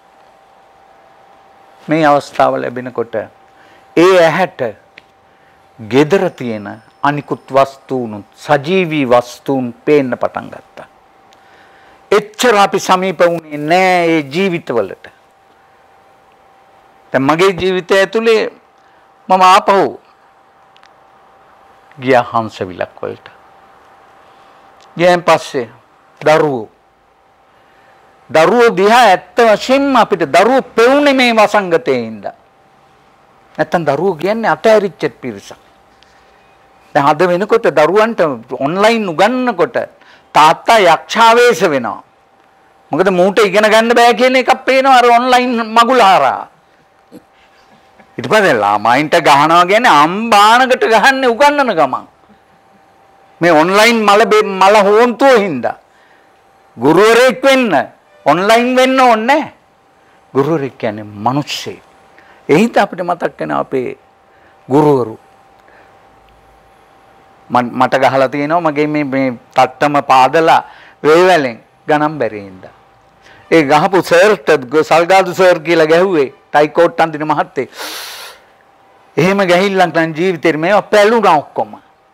මේ අවස්ථාව ලැබෙනකොට ඒ ඇහැට gedara තියෙන අනිකුත් වස්තුන් සජීවී වස්තුන් පේන්න පටන් ගත්තා. එච්චර අපි සමීප වුණේ නෑ ඒ ජීවිතවලට. දැන් මගේ ජීවිතය ඇතුලේ මම ආපහු ගියා හංසවිලක් වලට. ගියන් පස්සේ දරුවෝ දරුවෝ දිහා ඇත්ත වශයෙන්ම අපිට දරුවෝ පෙවුනේ මේ වසංගතේ ඉඳලා. නැත්තම් දරුවෝ කියන්නේ අතෑරිච්ච පිරිසක්. දැන් අද වෙනකොට දරුවන්ට ඔන්ලයින් උගන්වනකොට තාත්තා යක්ෂාවේශ වෙනවා. මොකද මූට ඉගෙන ගන්න බෑ කියන එකක් පේනවා අර ඔන්ලයින් මගුලහරා. ඊට පස්සේ ළමයින්ට ගහනවා කියන්නේ අම්බානකට ගහන්නේ උගන්වන ගමන්. මේ ඔන්ලයින් මල මල හොන්තුව හින්දා ගුරුවරයෙක් වෙන්න ඔන්ලයින් වෙන්න ඕනේ නැහැ. ගුරුවරයෙක් කියන්නේ මිනිස්සෙක්. එහිට අපිට මතක් වෙන අපේ ගුරුවරු මට ගහලා තියෙනවා මගේ මේ මේ තට්ටම පාදලා වේවැලෙන් ගණන් බැරි හින්දා. ඒ ගහපු සර්ට සල්ගාදු සර් කියලා ගැහුවේ ටයිකෝට් අන්දින මහත්තයෙක්. එහෙම ගහිල්ලක් නම් ජීවිතේ මේවා පැලුණා ඔක්කොම.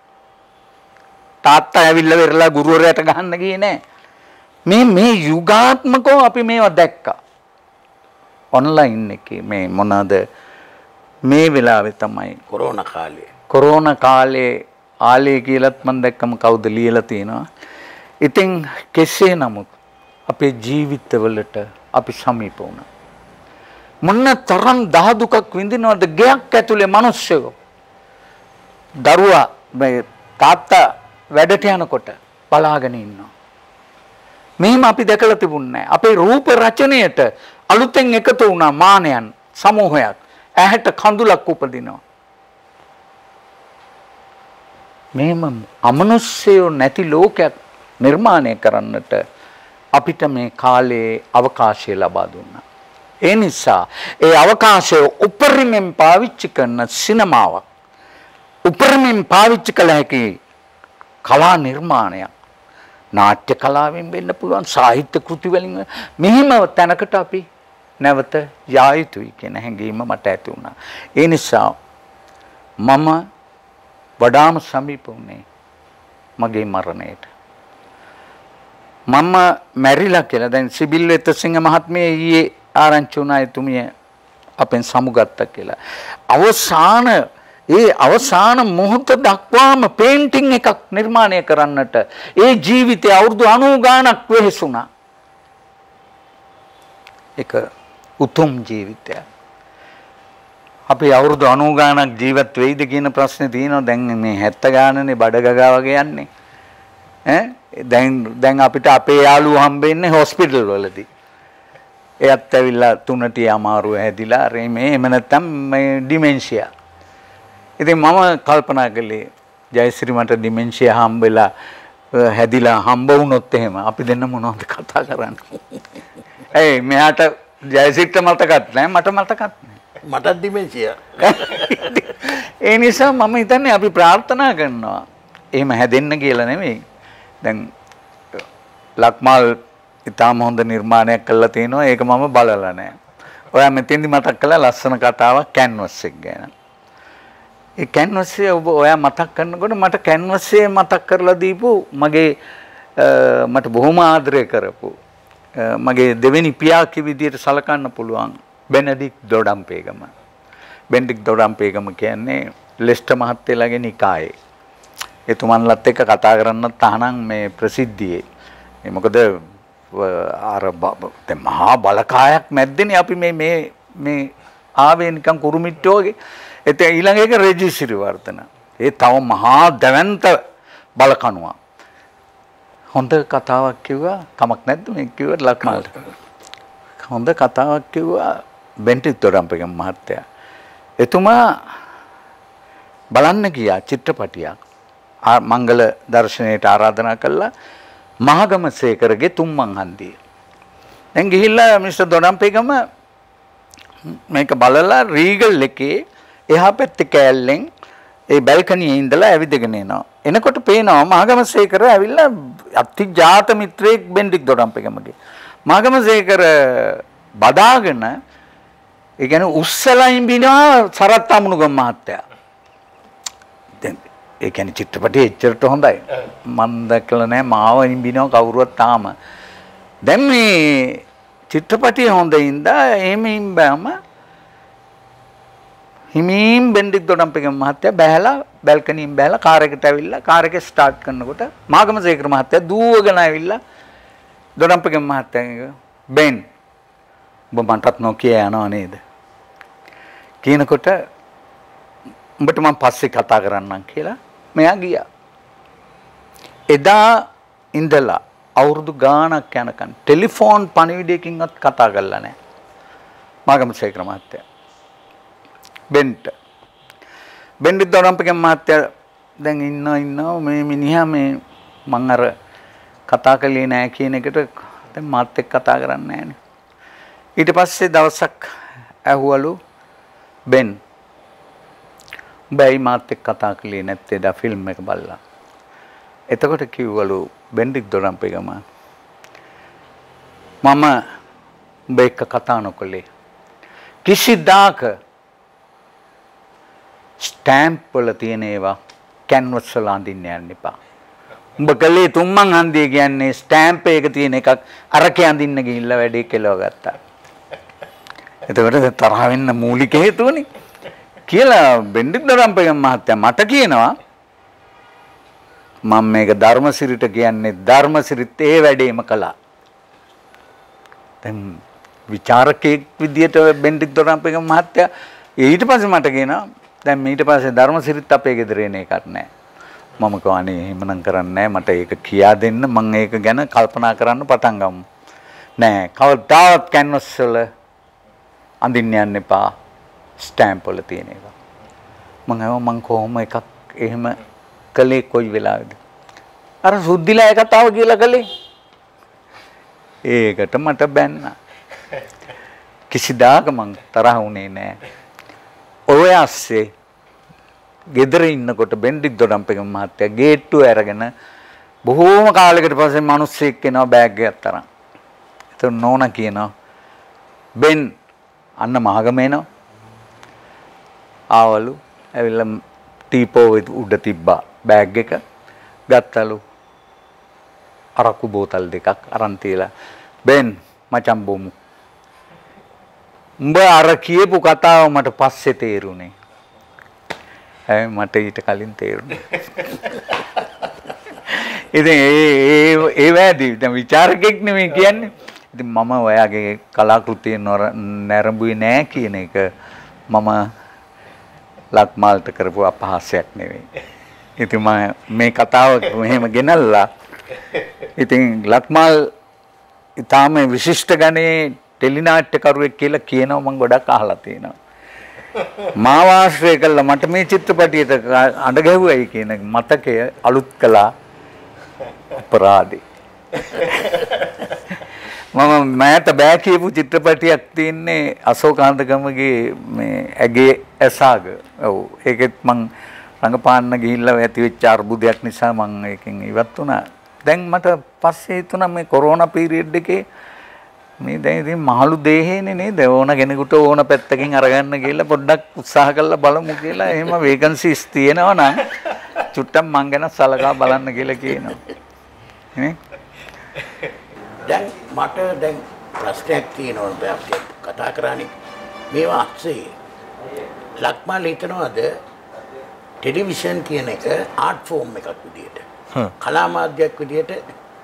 තාත්තා ඇවිල්ලා වෙරලා ගුරුවරයාට ගහන්න ගියේ නෑ. මේ මේ යුගාත්මකව අපි මේවා දැක්කා. ඔන්ලයින් එකේ මේ මොනවාද මේ වෙලාවේ තමයි කොරෝනා කාලේ. කොරෝනා කාලේ ආලේ කියලාත් මම දැක්කම කවුද ලියලා තියෙනවා. ඉතින් කෙසේ නමුත් අපේ ජීවිතවලට අපි සමීප වුණා. මොන තරම් දහදුකක් විඳිනවද ගයක් ඇතුලේ මිනිස්සුયો. දරුවා මේ තාත්තා වැඩට යනකොට බලාගෙන ඉන්නවා. මෙහිම අපි දැකලා තිබුණේ නැහැ. අපේ රූප රචනයට අලුතෙන් එකතු වුණා මානයන් සමූහයක්. ඇහැට කඳුලක් උපදිනවා. මෙහෙම අමනුෂ්‍යයෝ නැති ලෝකයක් නිර්මාණය කරන්නට අපිට මේ කාලේ අවකාශය ලබා දුන්නා. ඒ නිසා ඒ අවකාශය උපරිමයෙන් පාවිච්චි කරන සිනමාවක් උපරිමයෙන් පාවිච්චි කළ හැකි කලා නිර්මාණයක් නාට්‍ය කලාවෙන් වෙන්න පුළුවන් සාහිත්‍ය කෘති වලින් මෙහිම තැනකට අපි නැවත යා යුතුයි කියන හැඟීම මට ඇති වුණා. ඒ නිසා මම වඩාම සමීප වුණේ මගේ මරණයට. මම මැරිලා කියලා දැන් සිබිල් වෙතසිංහ මහත්මිය ඊයේ ආරංචි වුණා එතුමිය අපෙන් සමුගත්තා කියලා. අවසාන ඒ අවසාන මොහොත දක්වාම පේන්ටිං එකක් නිර්මාණය කරන්නට ඒ ජීවිතය අවුරුදු අනූ ගාණක් වෙහෙසුණා. ඒක උතුම් ජීවිතයක්. අපි අවුරුදු අනූ ගාණක් ජීවත් වෙයිද කියන ප්‍රශ්නේ තියෙනවා. දැන් මේ හැත්තෑ ගාණනේ බඩ ගගා වගේ යන්නේ. ඈ දැන් දැන් අපිට අපේ යාළුවෝ හම්බෙන්නේ හොස්පිටල් වලදී. එයත් ඇවිල්ලා තුනටි අමාරුව හැදිලා රේ මේ එහෙම නැත්නම් මේ ඩිමෙන්ෂියා. ඉතින් මම කල්පනා කළේ ජයශ්‍රී මට ඩිමෙන්ෂියා හම්බෙලා හැදිලා හම්බ වුණොත් එහෙම අපි දෙන්න මොනවද කතා කරන්නේ? ඒ මෙයාට ජයශ්‍රීට මතකත් නැහැ මට මතකත් නැහැ. මටත් ඩිමෙන්ෂියා. ඒ නිසා මම හිතන්නේ අපි ප්‍රාර්ථනා කරනවා එහෙම හැදෙන්න කියලා නෙමෙයි. දැන් ලක්මාල් ඉතාම හොඳ නිර්මාණයක් කළා තියෙනවා. ඒක මම බලලා නැහැ. ඔයා මෙතෙන්දි මතක් කළා ලස්සන කතාවක් කැන්වස් එක ගැන. ඒ කැන්වස් එක ඔබ ඔයා මතක් කරනකොට මට කැන්වස් එක මතක් කරලා දීපු මගේ මට බොහොම ආදරය කරපු මගේ දෙවෙනි පියා කි විදියට සලකන්න පුළුවන් බෙනඩික් දොඩම්පේගම. බෙනඩික් දොඩම්පේගම කියන්නේ ලෙස්ටර් මහත්තයලාගේ නිකායේ. එතුමන්ලත් එක්ක කතා කරන්නත් තහනම් මේ ප්‍රසිද්ධියේ. ඒ මොකද අර මහා බලකායක් මැද්දේනේ අපි මේ මේ මේ ආවේ නිකන් කුරුමිට්ටෝ වගේ. ඒත් ඊළඟ එක රෙජිස්ටරි වර්ධන. ඒ තව මහා දැවැන්ත බලකණුවක්. හොඳ කතාවක් කිව්වා කමක් නැද්ද මේ කිව්වට ලක්මාල්ට. හොඳ කතාවක් කිව්වා බෙන්ටික් දොඩම්පිගම් මහත්තයා. එතුමා බලන්න ගියා චිත්‍රපටියක්. මංගල දර්ශනයට ආරාධනා කළා මහගමසේකරගේ තුම්මන් හන්දිය. දැන් ගිහිල්ලා මිස්ටර් දොඩම්පිගම මේක බලලා රීගල් එකේ එහා පැත්තේ කෑල්ලෙන් ඒ බල්කනියේ ඉඳලා ඇවිදගෙන එනවා. එනකොට පේනවා මහගමසේකර ඇවිල්ලා අතිජාත මිත්‍රයෙක් බෙන්ටික් දොඩම්පිගමගේ. මහගමසේකර බදාගෙන ඒ කියන්නේ උස්සලා ඉඹිනවා සරත් අමුණුගම මහත්තයා. දැන් ඒ කියන්නේ චිත්‍රපටයේ එච්චරට හොඳයි. මම දැකලා නැහැ මාව ඉඹිනවා කවුරුවත් තාම. දැන් මේ චිත්‍රපටිය හොඳින්ද එහෙම ඉඹම හිමීම් බෙන්ටික් දොඩම්පිගම මහත්තයා බැහැලා බල්කනියෙන් බැහැලා කාර් එකට ඇවිල්ලා කාර් එක ස්ටාර්ට් කරනකොට මාගමසේකර මහත්තයා දුවගෙන ඇවිල්ලා දොඩම්පිගම මහත්තයාගෙන් බෙන් ඔබ මටත් නොකිය යනවා නේද කියනකොට උඹට මම පස්සේ කතා කරන්නම් කියලා මෙයා ගියා. එදා ඉඳලා අවුරුදු ගාණක් යනකම් ටෙලිෆෝන් පණිවිඩයකින්වත් කතා කරලා නැහැ මාගමසේකර මහත්තයා. බෙන්ට බෙන්ටික් දොඩම්පිගම මහත්තයා දැන් ඉන්න ඉන්නවා මේ මිනිහා මේ මං අර කතා කළේ නැහැ කියන එකට දැන් මාත් එක්ක කතා කරන්නේ නැහනේ. ඊට පස්සේ දවසක් ඇහුවලු බෙන් බයි මාත් එක්ක කතා කළේ නැත්තේ දා ෆිල්ම් එක බලලා. එතකොට කිව්වලු බෙන්ටික් දොඩම්පිගම මම උඹ එක්ක කතා නොකළේ කිසිදාක ස්ටෑම්ප් වල තියෙන ඒවා කැන්වස් වල අඳින්න යන්න එපා. උඹ කලේ තුම්මන් හන්දිය කියන්නේ ස්ටෑම්ප් එක තියෙන එකක් අරකේ අඳින්න ගිහිල්ලා වැඩේ කෙලව ගත්තා. එතකොට තරහ වෙන්න මූලික හේතුවනේ කියලා බෙන්ටික් දොඩම්පිගම මහත්තයා මට කියනවා මම මේක ධර්මසිරිට කියන්නේ ධර්මසිරිත් ඒ වැඩේම කළා. දැන් විචාරකෙක් විදියට බෙන්ටික් දොඩම්පිගම මහත්තයා ඊට පස්සේ මට කියනවා දැන් ඊට පස්සේ ධර්මසිරිත් අපේ ගෙදර එන එකක් නැහැ. මම කිව්වා අනේ එහෙමනම් කරන්නේ නැහැ මට ඒක කියා දෙන්න මම ඒක ගැන කල්පනා කරන්න පටන් ගමු. නෑ කවදාවත් කැන්වස් වල අඳින්න යන්න එපා ස්ටෑම්ප් වල තියෙන ඒවා. මම හිතුවා මං කොහොම එකක් එහෙම කළේ කොයි වෙලාවෙද? අර සුද්ධිලා ඒ කතාව කියලා කළේ. ඒකට මට බැන්නා. කිසිදාක මං තරහ වුණේ නෑ. ඔය ඇස්සේ ගෙදර ඉන්නකොට බෙන්ටික් දොඩම්පිගම මහත්තයා ගේට්ටුව අරගෙන බොහෝම කාලයකට පස්සේ මිනිස්සෙක් එනවා බෑග් එකක් තරම්. ඒතර නෝනා කියනවා බෙන් අන්න මහගම එනවා. ආවලු ඇවිල්ලා ටීපෝ උඩ තිබ්බා බෑග් එක ගත්තලු අරක්කු බෝතල් දෙකක් අරන් තියලා බෙන් මචං බොමු. උඹ අර කියපු කතාව මට පස්සේ තේරුනේ. ඇයි මට ඊට කලින් තේරුනේ. ඉතින් ඒ ඒ ඒ වැඩි දැන් විචාරකෙක් නෙමෙයි කියන්නේ. ඉතින් මම ඔයාගේ කලාකෘතිය නැරඹුවේ නෑ කියන එක මම ලක්මාල්ට කරපු අපහාසයක් නෙවෙයි. ඉතින් මම මේ කතාව මෙහෙම ගෙනල්ලා ඉතින් ලක්මාල් ඊටාම විශිෂ්ට ගණේ ටෙලිනාට්‍යකරුවෙක් කියලා කියනවා මම ගොඩක් අහලා තියෙනවා. මාව ආශ්‍රය කළා මට මේ චිත්‍රපටියට අඬ ගැහුවයි කියන මතකය අලුත් කළා අපරාධේ. මම මෑත බෑ කියපු චිත්‍රපටියක් තියෙන්නේ අශෝකාන්තගමගේ මේ ඇගේ ඇසාග. ඔව් ඒකෙත් මං රංගපාන්න ගිහිල්ලා ඇති වෙච්ච අර්බුදයක් නිසා මං ඒකෙන් ඉවත් වුණා. දැන් මට පස්සේ හිතුණා මේ කොරෝනා පීරියඩ් එකේ මේ දැන් ඉතින් මහලු දේහේනේ නේද ඕන කෙනෙකුට ඕන පැත්තකින් අරගන්න කියලා පොඩ්ඩක් උත්සාහ කරලා බලමු කියලා එහෙම වේකන්සිස් තියෙනවා නම් චුට්ටක් මං ගැන සලකා බලන්න කියලා කියනවා නේ. දැන් මට දැන් ප්‍රශ්නයක් තියෙනවා අපි කතා කරන්නේ මේවා අස්සේ ලක්මාල් හිතනවාද ටෙලිවිෂන් කියන එක ආර්ට් ෆෝම් එකක් විදියට කලා මාධ්‍යයක් විදියට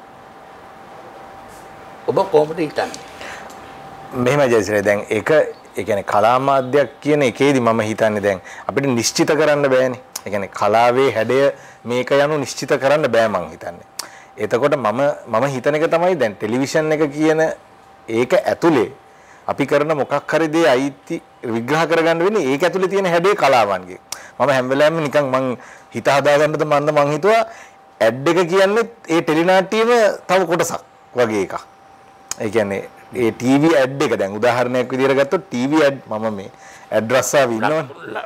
ඔබ කොහොමද හිතන්නේ? මෙහෙම ජයසිරි දැන් ඒක ඒ කියන්නේ කලා මාධ්‍යයක් කියන එකේදී මම හිතන්නේ දැන් අපිට නිශ්චිත කරන්න බෑනේ. ඒ කියන්නේ කලාවේ හැඩය මේක යනු නිශ්චිත කරන්න බෑ මං හිතන්නේ. එතකොට මම මම හිතන එක තමයි දැන් ටෙලිවිෂන් එක කියන ඒක ඇතුලේ අපි කරන මොකක් හරි දේ අයිති විග්‍රහ කරගන්න වෙන්නේ ඒක ඇතුලේ තියෙන හැඩේ කලාවන්ගේ. මම හැම වෙලාවෙම නිකන් මං හිත හදාගන්නද මන්ද මං හිතුවා ඇඩ් එක කියන්නේ ඒ ටෙලිනාට්‍යයේම තව කොටසක් වගේ එකක්. ඒ කියන්නේ ඒ ටීවී ඇඩ් එක දැන් උදාහරණයක් විදිහට ගත්තොත් ටීවී ඇඩ් මම මේ ඇඩ් රස්සාව ඉන්නවනේ.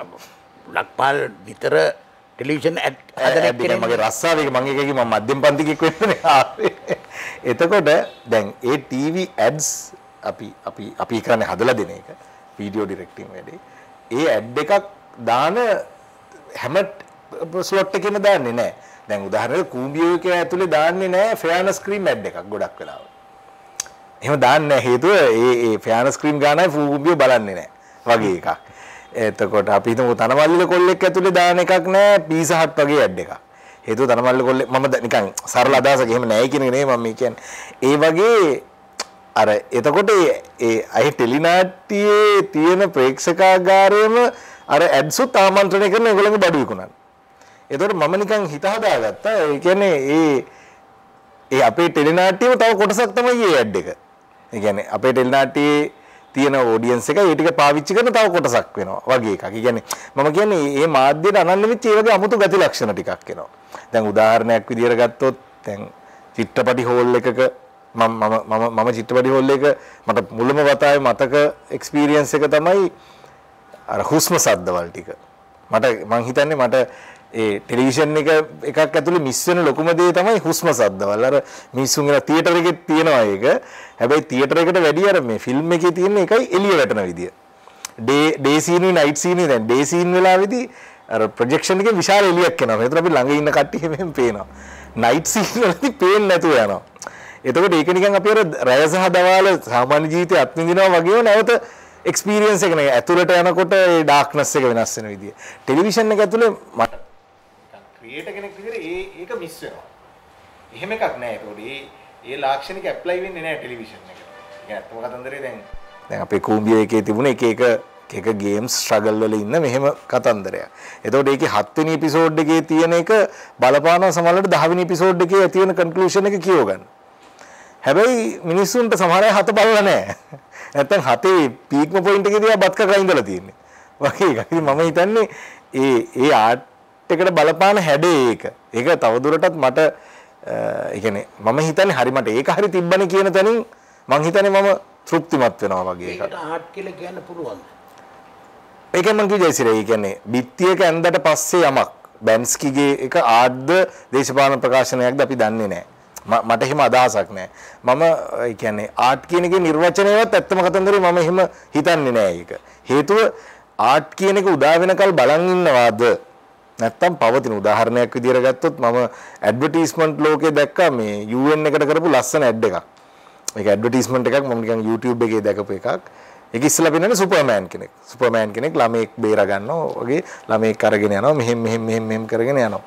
ලක්පාල් විතර ටෙලිවිෂන් ඇඩ් හදන එක මගේ රස්සාව එක මම එකකින් මම මධ්‍යම පන්තිකෙක් වෙන්නේ ආවේ. එතකොට දැන් ඒ ටීවී ඇඩ්ස් අපි අපි අපි කරන්නේ හදලා දෙන එක වීඩියෝ ඩිරෙක්ටිං වැඩේ. ඒ ඇඩ් එකක් දාන හැම ස්ලොට් එකෙම දාන්නේ නැහැ. දැන් උදාහරණයක් කූඹියෝ එක ඇතුලේ දාන්නේ නැහැ ෆෙයානස් ක්‍රීම් ඇඩ් එකක් ගොඩක් වෙලාවට. එහෙම දාන්නේ නැහැ හේතුව ඒ ඒ ෆෙයානස් ක්‍රීම් ගානයි කූඹියෝ බලන්නේ නැහැ වගේ එකක්. එතකොට අපි හිතමු තනමල්ලි කොල්ලෙක් ඇතුලේ දාන එකක් නැහැ පීසා හට් වගේ ඇඩ් එකක්. හේතුව තනමල්ලි කොල්ලෙක් මම නිකන් සරල අදහසක් එහෙම නැහැ කියන එක නෙමෙයි මම කියන්නේ. ඒ වගේ අර එතකොට ඒ අය ටෙලිනාට්‍යයේ තියෙන ප්‍රේක්ෂකාගාරයේම අර ඇඩ්සුත් ආමන්ත්‍රණය කරන ඒගොල්ලන්ගේ බඩු විකුණන. එතකොට මම නිකන් හිත හදාගත්තා. ඒ කියන්නේ ඒ ඒ අපේ ටෙලිනාට්‍යයේම තව කොටසක් තමයි මේ ඇඩ් එක. ඒ කියන්නේ අපේ ටෙලිනාට්‍යයේ තියෙන ඔඩියන්ස් එක ඒ ටික පාවිච්චි කරන තව කොටසක් වෙනවා වගේ එකක්. ඒ කියන්නේ මම කියන්නේ මේ මාධ්‍යයට අනන්‍ය වෙච්ච ඒ වගේ අමුතු ගති ලක්ෂණ ටිකක් එනවා. දැන් උදාහරණයක් විදියට ගත්තොත් දැන් චිත්‍රපටි හෝල් එකක මම මම මම මම චිත්‍රපටි හෝල් එක මට මුලම වතාවේ මතක එක්ස්පීරියන්ස් එක තමයි අර හුස්ම සද්දවල් ටික. මට මං හිතන්නේ මට ඒ ටෙලිවිෂන් එක එකක් ඇතුලේ මිස් වෙන ලොකුම දේ තමයි හුස්ම සද්දවල්. අර මිනිස්සුන්ගේ තියටර් එකේ තියෙනවා ඒක. හැබැයි තියටර් එකට වැඩිය අර මේ ෆිල්ම් එකේ තියෙන එකයි එළිය වැටෙන විදිය. ඩේ ඩේ සීන් වල නයිට් සීන් දැන් ඩේ සීන් වෙලාවේදී අර ප්‍රොජෙක්ෂන් එකේ විශාල එළියක් එනවා. ඒතර අපි ළඟ ඉන්න කට්ටිය මෙහෙම පේනවා. නයිට් සීන් වලදී පේන්නේ නැතුව යනවා. එතකොට ඒක නිකන් අපි අර රැය සහ දවාල සාමාන්‍ය ජීවිතේ අත්විඳිනවා වගේම නැවත එක්ස්පීරියන්ස් එක නේ. ඇතුළට යනකොට ඒ ඩාර්ක්නස් එක වෙනස් වෙන විදිය. ටෙලිවිෂන් එක ඇතුලේ මට ක්‍රියේටර් කෙනෙක් විදිහට ඒ ඒක මිස් වෙනවා. එහෙම එකක් නෑ. ඒතකොට ඒ ඒ ලාක්ෂණික ඇප්ලයි වෙන්නේ නෑ ටෙලිවිෂන් එකට. ඒ ඇත්තම කතන්දරේ දැන් දැන් අපේ කූඹිය එකේ තිබුණ එක එක එක ගේම්ස් ස්ට්‍රගල් වල ඉන්න මෙහෙම කතන්දරයක්. එතකොට ඒකේ හත් වෙනි එපිසෝඩ් එකේ තියෙන එක බලපානවා සමහරවිට දහ වෙනි එපිසෝඩ් එකේ ඇති වෙන කන්ක්ලූෂන් එක කියව ගන්න. හැබැයි මිනිස්සුන්ට සමහර අය හත බලලා නැහැ. නැත්තම් හතේ පීක්ම පොයින්ට් එකේ දිහා බත් කකා ඉඳලා තියෙන්නේ. වගේ එකක්. ඉතින් මම හිතන්නේ ඒ ඒ ආර්ට් එකට බලපාන හැඩේ ඒක. ඒක තවදුරටත් මට ඒ කියන්නේ මම හිතන්නේ හරි මට ඒක හරි තිබ්බනේ කියන තැනින් මම හිතන්නේ මම තෘප්තිමත් වෙනවා වගේ එකක්. ඒකට ආර්ට් කියලා කියන්න පුළුවන්ද? ඒක මම කිව්වේ ඉතින් ඒ කියන්නේ බිත්තියක ඇඳට පස්සේ යමක් බැන්ස්කිගේ එක ආර්ට්ද දේශපාලන ප්‍රකාශනයක්ද අපි දන්නේ නැහැ. මට එහෙම අදහසක් නැහැ. මම ඒ කියන්නේ ආර්ට් කියන එකේ නිර්වචනයවත් ඇත්තම කතන්දරේ මම එහෙම හිතන්නේ නැහැ ඒක. හේතුව ආර්ට් කියන එක උදා වෙනකල් බලන් ඉන්නවාද නැත්තම් පවතින උදාහරණයක් විදියට ගත්තොත් මම ඇඩ්වර්ටයිස්මන්ට් ලෝකේ දැක්කා මේ යූ එන් එකට කරපු ලස්සන ඇඩ් එකක්. ඒක ඇඩ්වර්ටයිස්මන්ට් එකක් මම නිකන් YouTube එකේ දැකපු එකක්. ඒක ඉස්සලා පෙන්නන්නේ සුපර්මෑන් කෙනෙක්. සුපර්මෑන් කෙනෙක් ළමෙක් බේර ගන්නවා වගේ ළමෙක් අරගෙන යනවා මෙහෙම මෙහෙම මෙහෙම මෙහෙම කරගෙන යනවා.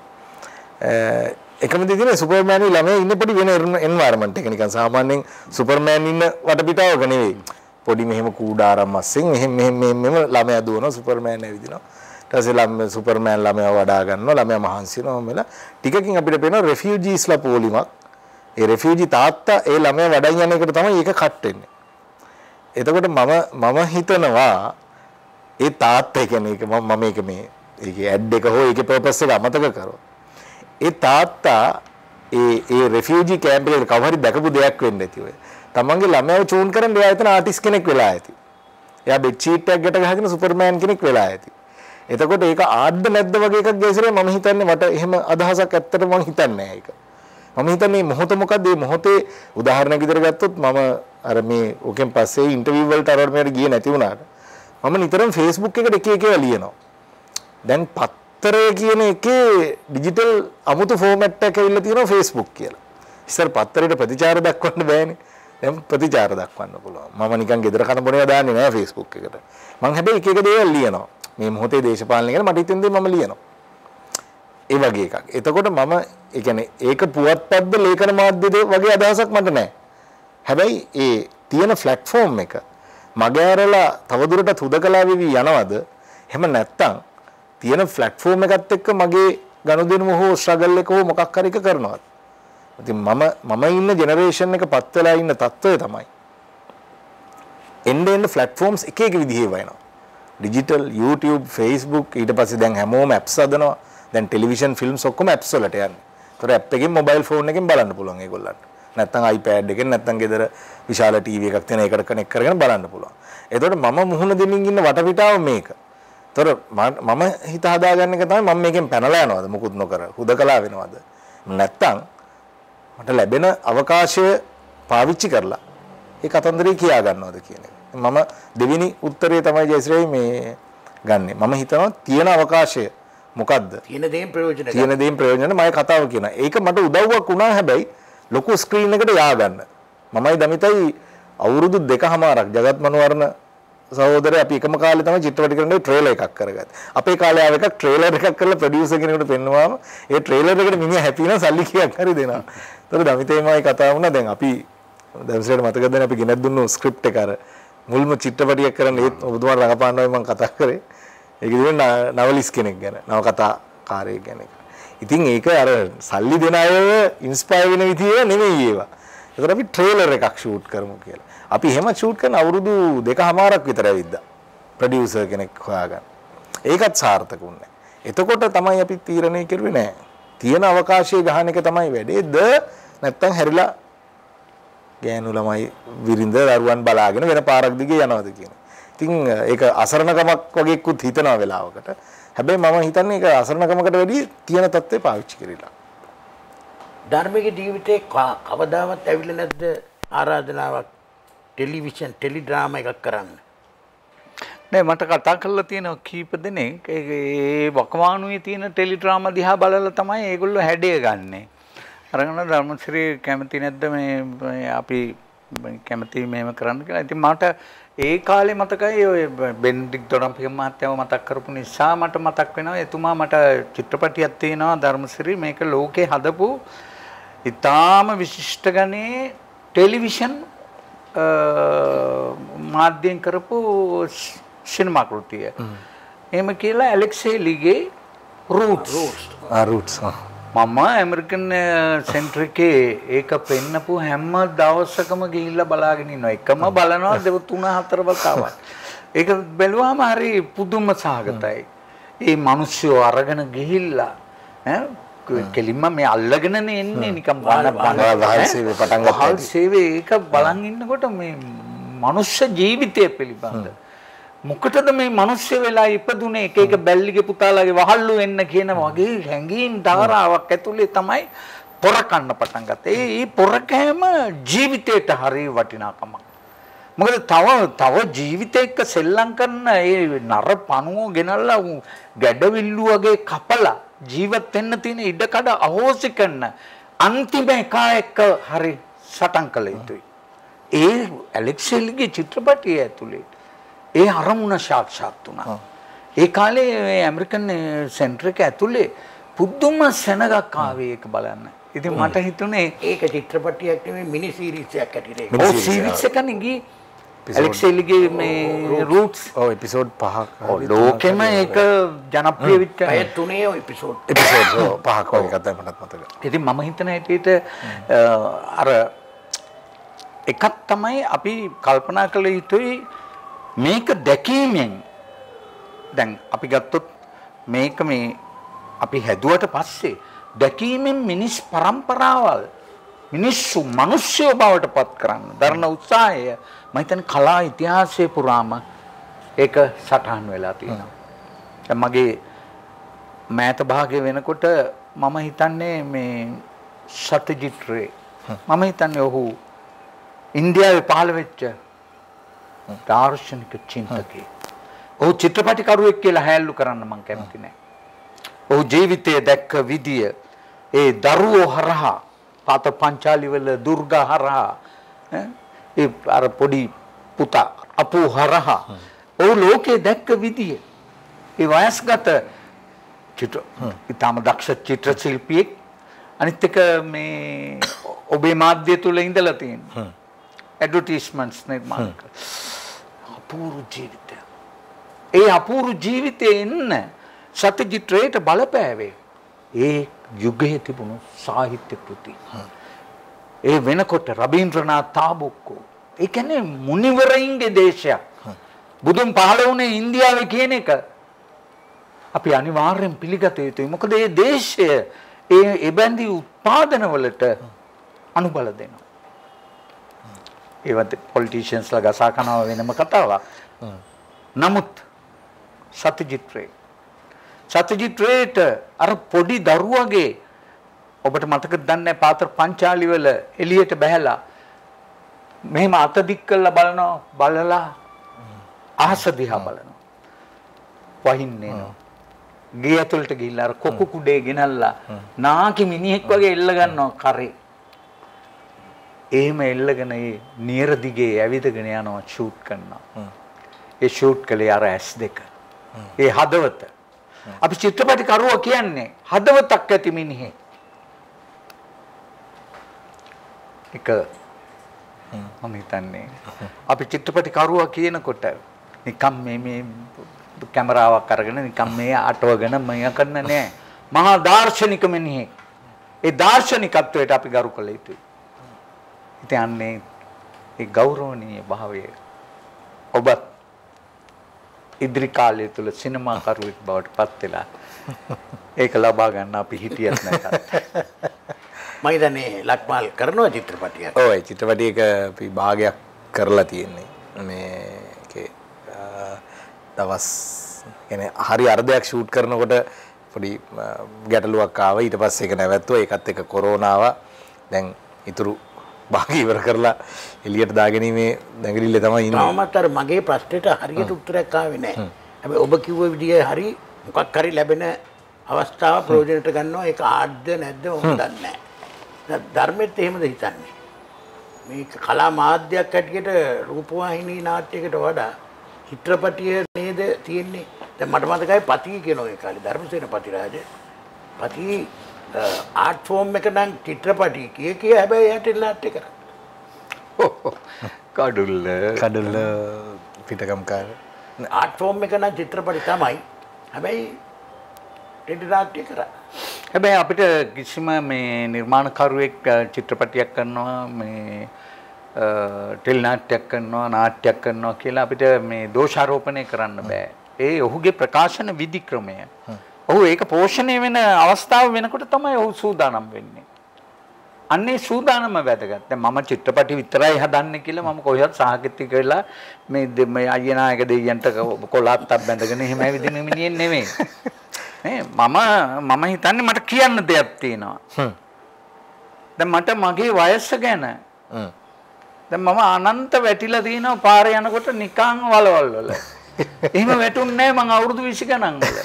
එකම දේ තියෙන්නේ සුපර්මෑන් ළමයා ඉන්න පොඩි වෙන එන්වයරන්මන්ට් එක නිකන් සාමාන්‍යයෙන් සුපර්මෑන් ඉන්න වටපිටාවක නෙවෙයි. පොඩි මෙහෙම කූඩාරම් මස්සෙන් මෙහෙම මෙහෙම මෙහෙම ළමයා දුවනවා සුපර්මෑන් ඇවිදිනවා. ඊට පස්සේ ළමයා සුපර්මෑන් ළමයා වඩා ගන්නවා ළමයා මහන්සි වෙනවා මෙලා ටිකකින් අපිට පේනවා රෙෆියුජීස්ලා පොලිමක්. ඒ රෙෆියුජි තාත්තා ඒ ළමයා වඩන් යන එකට තමයි ඒක කට් වෙන්නේ. එතකොට මම මම හිතනවා ඒ තාත්තා කියන්නේ ඒක මම මම ඒක මේ ඒකේ ඇඩ් එක හෝ ඒකේ පර්පස් එක අමතක කරොත් ඒ තාත්තා ඒ ඒ රෙෆියුජි කැම්ප් එකේ කවුරු දැකපු දෙයක් වෙන්න ඇති ඔය. තමන්ගේ ළමයාව චූන් කරන්න එයා එතන ආටිස්ට් කෙනෙක් වෙලා ඇති. එයා බෙඩ් ෂීට් එකක් ගැට ගහගෙන සුපර්මෑන් කෙනෙක් වෙලා ඇති. එතකොට ඒක ආඩ්ද නැද්ද වගේ එකක් ගැසරේ මම හිතන්නේ මට එහෙම අදහසක් ඇත්තට මම හිතන්නේ නැහැ ඒක. මම හිතන්නේ මොහොත මොකද්ද මේ මොහොතේ උදාහරණයක් විදිහට ගත්තොත් මම අර මේ ඕකෙන් පස්සේ ඉන්ටර්විව් වලට අරවට මෙයාට ගියේ නැති වුණාට මම නිතරම Facebook එකට එක එක ඒවා ලියනවා. දැන් පත්තරය කියන එකේ ඩිජිටල් අමුතු ෆෝමැට් එකක් ඇවිල්ලා තියෙනවා Facebook කියලා. ඉස්සර පත්තරයට ප්‍රතිචාර දක්වන්න බෑනේ. දැන් ප්‍රතිචාර දක්වන්න පුළුවන්. මම නිකන් ගෙදර කන බොනවා දාන්නේ නෑ Facebook එකට. මම හැබැයි එක එක දේවල් ලියනවා. මේ මොහොතේ දේශපාලනය ගැන මට හිතෙන දේ මම ලියනවා. ඒ වගේ එකක්. එතකොට මම ඒ කියන්නේ ඒක පුවත්පත්ද ලේඛන මාධ්‍යද වගේ අදහසක් මට නැහැ. හැබැයි ඒ තියෙන platform එක මගහැරලා තවදුරටත් හුදකලා වෙවි යනවද? එහෙම නැත්නම් තියෙන platform එකත් එක්ක මගේ ගනුදෙනුම හෝ struggle එක හෝ මොකක් හරි එක කරනවද? ඉතින් මම මම ඉන්න generation එක පත් වෙලා ඉන්න තත්ත්වය තමයි end end platforms එක එක විදිහේ වයනවා. digital YouTube Facebook ඊට පස්සේ දැන් හැමෝම apps හදනවා. දැන් ටෙලිවිෂන් ෆිල්ම්ස් ඔක්කොම apps වලට යන්නේ. ඒතර app එකෙන් mobile phone එකෙන් බලන්න පුළුවන් ඒගොල්ලන්ට. නැත්නම් iPad එකෙන් නැත්නම් ගෙදර විශාල ටීවී එකක් තියෙන ඒකට කනෙක්ට් කරගෙන බලන්න පුළුවන්. එතකොට මම මුහුණ දෙමින් ඉන්න වටපිටාව මේක. ඒතර මම හිත හදාගන්න එක තමයි මම මේකෙන් පැනලා යනවද මොකුත් නොකර හුදකලා වෙනවද? නැත්නම් මට ලැබෙන අවකාශය පාවිච්චි කරලා ඒ කතන්දරේ කියා ගන්නවද කියන එක. මම දෙවෙනි උත්තරේ තමයි ජයශ්‍රී මේ ගන්නෙ. මම හිතනවා තියෙන අවකාශය මොකද්ද? තියෙන දේෙන් ප්‍රයෝජන තියෙන දේෙන් ප්‍රයෝජන මම කතාව කියනවා. ඒක මට උදව්වක් වුණා හැබැයි ලොකු ස්ක්‍රීන් එකට යා ගන්න. මමයි දමිතයි අවුරුදු දෙකමාරක් ජගත් මනෝවර්ණ සහෝදරය අපි එකම කාලේ තමයි චිත්‍රපට කරන්නේ ට්‍රේලර් එකක් කරගත්තා. අපේ කාලේ ආව එකක් ට්‍රේලර් එකක් කරලා ප්‍රොඩියුසර් කෙනෙකුට පෙන්නුවාම ඒ ට්‍රේලර් එකට මිනිහා හැපි වෙනවා සල්ලි කීයක් හරි දෙනවා. ඒතර දමිතේමයි කතා වුණා. දැන් අපි දැන්සලට මතකද දැන් අපි ගෙනත් දුන්නු ස්ක්‍රිප්ට් එක අර මුල්ම චිත්‍රපටියක් කරන්න ඒත් ඔබතුමාට රඟපාන්නයි මම කතා කරේ. ඒක ඉතින් නවලිස් කෙනෙක් ගැන නව කතාකාරයෙක් ගැන. ඉතින් ඒක අර සල්ලි දෙන අයව ඉන්ස්පයර් වෙන විදිය නෙමෙයි ඒවා. ඒතර අපි ට්‍රේලර් එකක් ෂූට් කරමු කියලා. අපි එහෙම ෂූට් කරන අවුරුදු දෙකමාරක් විතර ඇවිද්දා. ප්‍රොඩියුසර් කෙනෙක් හොයාගන්න. ඒකත් සාර්ථක වුණේ. එතකොට තමයි අපි තීරණය කරුවේ නෑ. තියෙන අවකාශයේ ගහන එක තමයි වැඩේද නැත්තම් හැරිලා ගෑනු ළමයි විරින්ද දරුවන් බලාගෙන වෙන පාරක් දිගේ යනවද කියන. ඉතින් ඒක අසරණකමක් වගේකුත් හිතනවා වෙලාවකට. හැබැයි මම හිතන්නේ ඒක අසරණකමකට වැඩිය තියෙන තත්ත්වේ පාවිච්චි කරලා. ධර්මික ජීවිතේ කවදාවත් ඇවිල්ලා නැද්ද ආරාධනාවක් ටෙලිවිෂන් ටෙලි ඩ්‍රාමා එකක් කරන්න? නෑ මට කතා කරලා තියෙනවා කීප දෙනෙක් ඒ වකවානුවේ තියෙන ටෙලි ඩ්‍රාමා දිහා බලලා තමයි ඒගොල්ලෝ හැඩය ගන්නෙ. අරගෙන ධර්මශ්‍රී කැමති නැද්ද මේ අපි කැමති මේව කරන්න කියලා. ඉතින් මට ඒ කාලේ මතකයි ඔය බෙන්ඩික් දොඩම්පික මහත්තයාව මතක් කරපු නිසා මට මතක් වෙනවා එතුමා මට චිත්‍රපටියක් තියෙනවා ධර්මශ්‍රී මේක ලෝකේ හදපු ඉතාම විශිෂ්ට ගණේ ටෙලිවිෂන් මාධ්‍යයෙන් කරපු සිනමා කෘතිය. එහෙම කියලා ඇලෙක්සේලිගේ රූට්ස් රූට්ස් මම ඇමරිකන් සෙන්ටර් එකේ ඒක පෙන්නපු හැම දවසකම ගිහිල්ලා බලාගෙන ඉන්නවා. එකම බලනවා දෙව තුන හතර වතාවක්. ඒක බැලුවාම හරි පුදුම සහගතයි. ඒ මිනිස්සු අරගෙන ගිහිල්ලා ඈ කෙලින්ම මේ අල්ලගෙනනේ එන්නේ නිකන් බාන බාන වහල් සේවය පටන් ගත්තා. වහල් සේවය ඒක බලන් ඉන්නකොට මේ මනුෂ්‍ය ජීවිතය පිළිබඳ මොකටද මේ මිනිස්සු වෙලා ඉපදුනේ එක එක බැල්ලිගේ පුතාලාගේ වහල්ලු වෙන්න කියන වගේ හැඟීම් ධාරාවක් ඇතුලේ තමයි පොර කන්න පටන් ගත්තේ. ඒ පොර කෑම ජීවිතේට හරිය වටිනාකමක්. මොකද තව තව ජීවිතයක සෙල්ලම් කරන ඒ නර පණුව ගෙනල්ලා ගැඩවිල්ලු වගේ කපලා ජීවත් වෙන්න තියෙන ඉඩකඩ අහෝසි කරන අන්තිම එක එක්ක හරි සටන් කළ යුතුයි. ඒ ඇලෙක්සේලිගේ චිත්‍රපටිය ඇතුලේ ඒ අරමුණ සාක්ෂාත් වුණා. ඒ කාලේ ඇමරිකන් සෙන්ටර් එක ඇතුලේ පුදුම සෙනගක් ආවේ ඒක බලන්න. ඉතින් මට හිතුනේ ඒක චිත්‍රපටියක් නෙමෙයි මිනි සීරීස් එකක් ඇටියට. ඔව් සීරීස් එකක් නෙගී ඇලෙක්සේලිගේ මේ රූට්ස් ඔව් එපිසෝඩ් පහක් ලෝකෙම ඒක ජනප්‍රිය වෙච්ච අය තුනේ එපිසෝඩ් එපිසෝඩ් පහක් වගේ කතා මටත් මතකයි. ඉතින් මම හිතන හැටියට අර එකක් තමයි අපි කල්පනා කළ යුතුයි මේක දැකීමෙන් දැන් අපි ගත්තොත් මේක මේ අපි හැදුවට පස්සේ දැකීමෙන් මිනිස් පරම්පරාවල් මිනිස්සු මිනිස්සු බවට පත් කරන්න දරන උත්සාහය මම හිතන්නේ කලා ඉතිහාසයේ පුරාම ඒක සටහන් වෙලා තියෙනවා. දැන් මගේ මෑත භාගයේ වෙනකොට මම හිතන්නේ මේ සත්‍යජිත් රේ මම හිතන්නේ ඔහු ඉන්දියාවේ පහළ වෙච්ච දාර්ශනික චින්තකයෙක්. ඔහු චිත්‍රපටිකරුවෙක් කියලා හැල්ලු කරන්න මම කැමති නැහැ. ඔහු ජීවිතයේ දැක්ක විදිය ඒ දරුවෝ හරහා පාත පංචාලි වල දුර්ගා හරහා ඒ අර පොඩි පුතා අපෝ හරහා ඔහු ලෝකේ දැක්ක විදිය ඒ වයස්ගත චිත්‍ර ඊටම දක්ෂ චිත්‍ර ශිල්පියෙක් අනිත් එක මේ ඔබේ මාධ්‍ය තුල ඉඳලා තියෙන ඇඩ්වර්ටයිස්මන්ට්ස් නිර්මාණ කර අපූර්ව ජීවිතය. ඒ අපූර්ව ජීවිතේ ඉන්න සත්‍යජිත් රේට බලපෑවේ ඒ යුගයේ තිබුණු සාහිත්‍ය කෘති. ඒ වෙනකොට රබීන්ද්‍රනාත් තාබුක්කෝ ඒ කියන්නේ මුනිවරයින්ගේ දේශයක්. බුදුන් පහළ වුණේ ඉන්දියාවේ කියන එක අපි අනිවාර්යෙන් පිළිගත යුතුයි. මොකද මේ දේශය ඒ එබැඳි උත්පාදන වලට අනුබල දෙනවා. ඒවත් පොලිටිෂියන්ස්ලා ගසා කනවා වෙනම කතාවක්. නමුත් සත්‍යජිත් රේ සත්‍යජිත් රේට අර පොඩි දරුවගේ ඔබට මතකද දන්නේ පාත්‍ර පංචාලි වල එළියට බහැලා මෙහෙම අත දික් කරලා බලනවා බලලා අහස දිහා බලනවා වහින්නේ නෝ ගේ ඇතුළට ගිහිල්ලා අර කොකු කුඩේ ගෙනල්ලා නාකි මිනිහෙක් වගේ එල්ල ගන්නවා කරේ එහෙම එල්ලගෙන ඒ නියර දිගේ ඇවිදගෙන යනවා ෂූට් කරනවා ඒ ෂූට් කළේ අර ඇස් දෙක ඒ හදවත අපි චිත්‍රපටි කරුවා කියන්නේ හදවතක් ඇති මිනිහෙක් එක මම හිතන්නේ අපි චිත්‍රපටි කරුවා කියනකොට නිකම් මේ මේ කැමරාවක් අරගෙන නිකම් මේ අටවගෙන මම කරන්න නෑ මහා දාර්ශනික මිනිහෙක් ඒ දාර්ශනිකත්වයට අපි ගරු කළ යුතුයි ඉතින් අන්නේ ඒ ගෞරවනීය භාවය ඔබත් ඉදිරි කාලය තුල සිනමා කරුවෙක් බවට පත් වෙලා ඒක ලබා ගන්න අපි හිතියත් නැතත් මම හිතන්නේ ලක්මාල් කරනවා චිත්‍රපටියක්. ඔව් ඒ චිත්‍රපටියක අපි භාගයක් කරලා තියෙන්නේ. මේකේ දවස් يعني හරි අර්ධයක් ෂූට් කරනකොට පොඩි ගැටලුවක් ආවා. ඊට පස්සේ ඒක නැවැත්තුවා. ඒකත් එක්ක කොරෝනා ආවා. දැන් ඊතුරු භාගය ඉවර කරලා එළියට දාගැනීමේ දැඟලිල්ල තමයි ඉන්නේ. තාමත් අර මගේ ප්‍රශ්නෙට හරියට උත්තරයක් ආවේ නැහැ. හැබැයි ඔබ කිව්ව විදිහේ හරි මොකක් හරි ලැබෙන අවස්ථාව ප්‍රයෝජනට ගන්නවා. ඒක ආද්ද නැද්ද මම දන්නේ නැහැ. ධර්මෙත් එහෙමද හිතන්නේ මේක කලා මාධ්‍යයක් හැටියට රූපවාහිනී නාට්‍යයකට වඩා චිත්‍රපටිය නේද තියෙන්නේ දැන් මට මතකයි පති කියන ඒ කාලේ ධර්මසේන පතිරාජ පති ආර්ට් ෆෝම් එක නම් චිත්‍රපටි කිය කිය හැබැයි යට නාට්‍ය කරා කඩුල්ල කඩුල්ල පිටකම්කාර ආර්ට් ෆෝම් එක නම් චිත්‍රපටි තමයි හැබැයි ටෙලි නාට්‍ය කරා හැබැයි අපිට කිසිම මේ නිර්මාණකරුවෙක් චිත්‍රපටියක් කරනවා මේ ටෙලි නාට්‍යයක් කරනවා නාට්‍යයක් කරනවා කියලා අපිට මේ දෝෂාරෝපණය කරන්න බෑ. ඒ ඔහුගේ ප්‍රකාශන විධික්‍රමය. ඔහු ඒක පෝෂණය වෙන අවස්ථාව වෙනකොට තමයි ඔහු සූදානම් වෙන්නේ. අන්නේ සූදානම වැදගත්. දැන් මම චිත්‍රපටි විතරයි හදන්නේ කියලා මම කොහෙවත් සාහිත්‍ය කියලා මේ මේ අයියනායක දෙයියන්ට කොලාත්තක් බැඳගෙන එහෙම ඇවිදින මිනිහෙක් නෙමෙයි. නේ මම මම හිතන්නේ මට කියන්න දෙයක් තියෙනවා. දැන් මට මගේ වයස ගැන දැන් මම අනන්ත වැටිලා තිනවා පාරේ යනකොට නිකන් වලවල් වල. එහෙම වැටුන්නේ නැහැ මං අවුරුදු විසි ගණන් වල.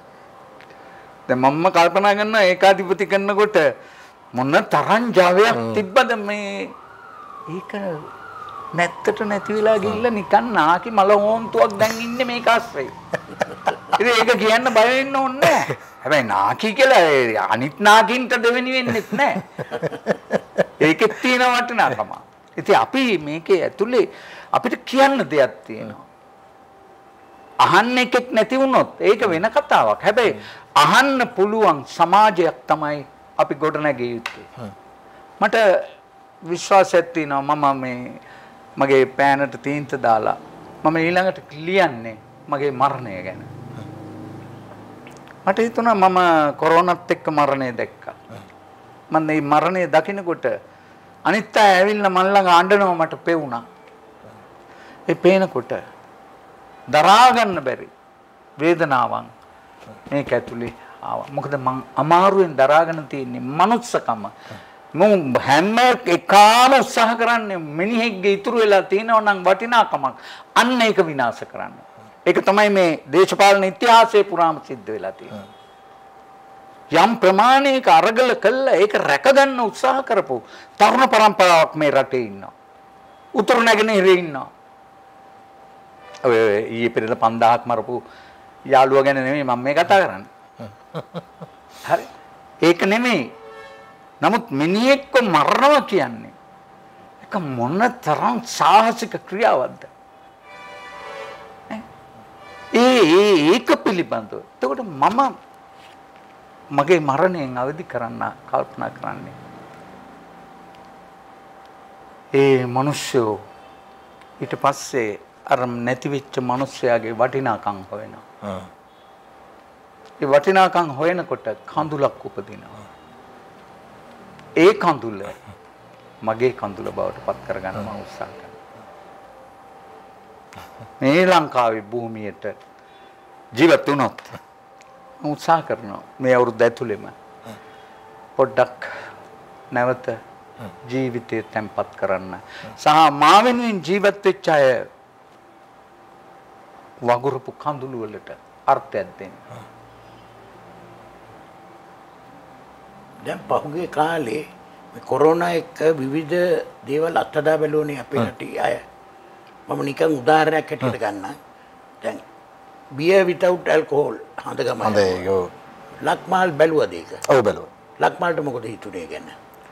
දැන් මම කල්පනා කරනවා ඒකාධිපති කරනකොට මොන තරම් ජවයක් තිබ්බද මේ ඒක නැත්තට නැති වෙලා ගිහිල්ලා නිකන් නාකි මල හොන්තුවක් දැන් ඉන්නේ මේක අස්සේ. ඉතින් ඒක කියන්න බය වෙන්න ඕනේ නැහැ. හැබැයි නාකි කියලා අනිත් නාකින්ට දෙවෙනි වෙන්නෙත් නැහැ. ඒකෙත් තියෙන වටිනාකම. ඉතින් අපි මේකේ ඇතුලේ අපිට කියන්න දෙයක් තියෙනවා. අහන්න එකෙක් නැති වුණොත් ඒක වෙන කතාවක්. හැබැයි අහන්න පුළුවන් සමාජයක් තමයි අපි ගොඩනැගිය යුත්තේ. මට විශ්වාසයක් තියෙනවා මම මේ මගේ පෑනට තීන්ත දාලා මම ඊළඟට ලියන්නේ මගේ මරණය ගැන. මට හිතුණා මම කොරෝනාත් එක්ක මරණය දැක්කා. මම මේ මරණය දකිනකොට අනිත් අය ඇවිල්ලා මන් ළඟ අඬනවා මට පෙවුණා. ඒ පේනකොට දරා ගන්න බැරි වේදනාවක් මේක ඇතුලේ ආවා. මොකද මං අමාරුවෙන් දරාගෙන තියෙන්නේ මනුස්සකම. මම හැම එකම උත්සාහ කරන්නේ මිනිහෙක්ගේ ඉතුරු වෙලා තියෙනවා නම් වටිනාකමක් අන්න ඒක විනාශ කරන්න. ඒක තමයි මේ දේශපාලන ඉතිහාසයේ පුරාම සිද්ධ වෙලා තියෙන්නේ. යම් ප්‍රමාණයක අරගල කළා ඒක රැකගන්න උත්සාහ කරපො තරුණ පරම්පරාවක් මේ රටේ ඉන්නවා. උතුරු නැගෙනහිරේ ඉන්නවා. ඔය ඊයේ පෙරේද පන්දාහක් මරපු යාළුවා ගැන නෙමෙයි මම මේ කතා කරන්නේ. හරි. ඒක නෙමෙයි. නමුත් මිනිහෙක්ව මරනවා කියන්නේ ඒක මොන තරම් සාහසික ක්‍රියාවක්ද? ඒ ඒ ඒක පිළිබඳව. එතකොට මම මගේ මරණයෙන් අවදි කරන්න කල්පනා කරන්නේ. ඒ මිනිස්සු ඊට පස්සේ අර නැති වෙච්ච මිනිස්සයාගේ වටිනාකම් හොයනවා. ඒ වටිනාකම් හොයනකොට කඳුලක් උපදිනවා. ඒ කඳුල මගේ කඳුල බවට පත් කරගන්න මම උත්සාහ කරනවා. මේ ලංකාවේ භූමියට ජීවත් වුණොත් මම උත්සාහ කරනවා මේ අවුරුද්ද ඇතුළෙම පොඩ්ඩක් නැවත ජීවිතය තැම්පත් කරන්න සහ මා වෙනුවෙන් ජීවත් වෙච්ච අය වගුරුපු කඳුළු වලට අර්ථයක් දෙන්න. දැන් පහුගිය කාලේ මේ කොරෝනා එක්ක විවිධ දේවල් අත්හදා බැලුවනේ අපේ රටේ අය. මම නිකන් උදාහරණයක් හැටියට ගන්නම්. දැන් beer without alcohol හඳගම. හොඳයි යෝ. ලක්මාල් බැලුවද ඒක? ඔව් බැලුවා. ලක්මාල්ට මොකද හිතුනේ ගැන?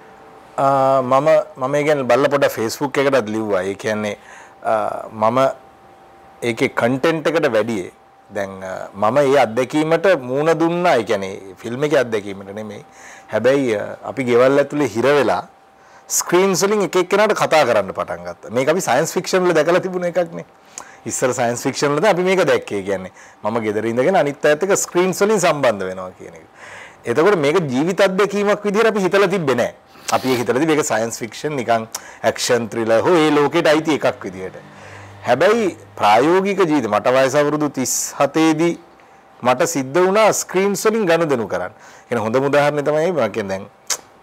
මම මම ඒ කියන්නේ බල්ලා පොඩ Facebook එකටත් ලිව්වා. ඒ කියන්නේ මම ඒකේ කන්ටෙන්ට් එකට වැඩියේ දැන් මම ඒ අත්දැකීමට මූණ දුන්නා. ඒ කියන්නේ ෆිල්ම් එකේ අත්දැකීමට නෙමෙයි. හැබැයි අපි ගෙවල් ඇතුලේ හිර වෙලා ස්ක්‍රීන්ස් වලින් එක එක්කෙනාට කතා කරන්න පටන් ගත්තා. මේක අපි සයන්ස් ෆික්ෂන් වල දැකලා තිබුණ එකක් නේ. ඉස්සර සයන්ස් ෆික්ෂන් වලද අපි මේක දැක්කේ. කියන්නේ මම ගෙදර ඉඳගෙන අනිත් අයත් එක්ක ස්ක්‍රීන්ස් වලින් සම්බන්ධ වෙනවා කියන එක. එතකොට මේක ජීවිත අත්දැකීමක් විදිහට අපි හිතලා තිබ්බේ නැහැ. අපි ඒක හිතලා තිබ්බේ ඒක සයන්ස් ෆික්ෂන් නිකන් ඇක්ෂන් ත්‍රිලර් හෝ ඒ ලෝකෙට අයිති එකක් විදිහට. හැබැයි ප්‍රායෝගික ජීවිත මට වයස අවුරුදු තිස් හතේ දී මට සිද්ධ වුණා ස්ක්‍රීන්ස් වලින් ගනුදෙනු කරන්න. කියන හොඳම උදාහරණය තමයි මම කියන්නේ දැන්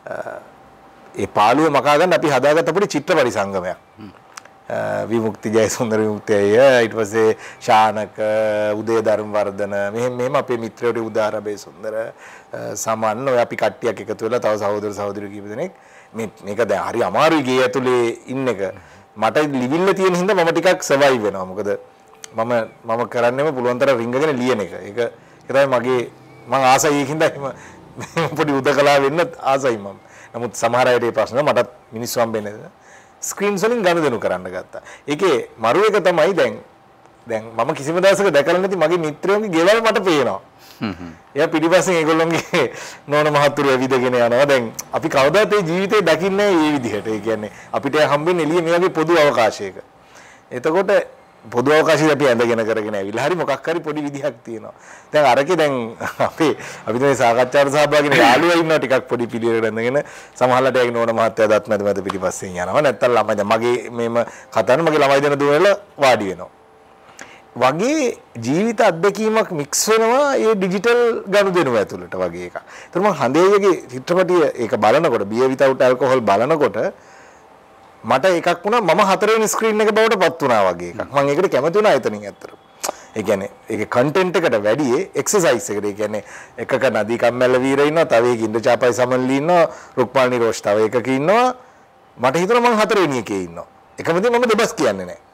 ඒ පාළුව මකා ගන්න අපි හදාගත්ත පොඩි චිත්‍රපටි සංගමයක්. විමුක්ති ජයසුන්දර විමුක්තිය ඊට පස්සේ ශානක උදේ ධර්මවර්ධන මෙහෙම මෙහෙම අපේ මිත්‍රයෝට උදාරබේ සුන්දර සමන්න ඔය අපි කට්ටියක් එකතු වෙලා තව සහෝදර සහෝදරියෝ කීප දෙනෙක් මේ මේක දැන් හරි අමාරුයි ගේ ඇතුලේ ඉන්න එක මට ලිවිල්ල තියෙන හින්දා මම ටිකක් සර්වයිව් වෙනවා මොකද මම මම කරන්නේම පුළුවන් තරම් රිංගගෙන ලියන එක ඒක ඒක තමයි මගේ මම ආසයි ඒකින්ද එහෙම පොඩි උදකලා වෙන්න ආසයි මම නමුත් සමහර අයට මේ ප්‍රශ්න මටත් මිනිස්සු හම්බෙන්නේ ස්ක්‍රීන්ස් වලින් ගනුදෙනු කරන්න ගත්තා. ඒකේ මරු එක තමයි දැන් දැන් මම කිසිම දවසක දැකලා නැති මගේ මිත්‍රයෝගේ ගෙවල් මට පේනවා. හ්ම් හ්ම්. එයා පිටිපස්සෙන් ඒගොල්ලෝගේ නෝන මහතුරු ඇවිදගෙන යනවා. දැන් අපි කවදාත් ඒ ජීවිතේ දකින්නේ මේ විදිහට. ඒ කියන්නේ අපිට හම්බෙන්නේ එළිය මේ වගේ පොදු අවකාශයක. එතකොට පොදු අවකාශයේ අපි ඇඳගෙන කරගෙන ඇවිල්ලා හරි මොකක් හරි පොඩි විදිහක් තියෙනවා. දැන් අරකේ දැන් අපි අපි මේ සාකච්ඡාවට සහභාගී වෙන යාළුවා ඉන්නවා ටිකක් පොඩි පිළිවෙලකට ඇඳගෙන සමහරවිට ඒක නෝන මහත්තයා දත් මැද මැද පිටිපස්සෙන් යනවා. නැත්තම් ළමයි දැන් මගේ මේම කතාන මගේ ළමයි දෙන දුවලා වාඩි වෙනවා. වගේ ජීවිත අත්දැකීමක් මික්ස් වෙනවා මේ ඩිජිටල් ගනුදෙනුව ඇතුළට වගේ එකක්. ඒතර මම හඳේයගේ චිත්‍රපටිය ඒක බලනකොට beer without alcohol බලනකොට මට එකක් වුණා මම හතරවෙනි ස්ක්‍රීන් එක බවට පත් වුණා වගේ එකක්. මම ඒකට කැමති වුණා එතනින් ඇත්තට. ඒ කියන්නේ ඒකේ කන්ටෙන්ට් එකට වැඩියේ එක්සර්සයිස් එකට. ඒ කියන්නේ එකක නදී කම්මැල්ල වීර ඉන්නවා, තව එකක ඉන්ද්‍ර චාපයි සමන්ලි ඉන්නවා, රුක්මාල් නිරෝෂ් තව එකක ඉන්නවා. මට හිතුණා මම හතරවෙනි එකේ ඉන්නවා. එකම දේ මම දෙබස් කියන්නේ නැහැ.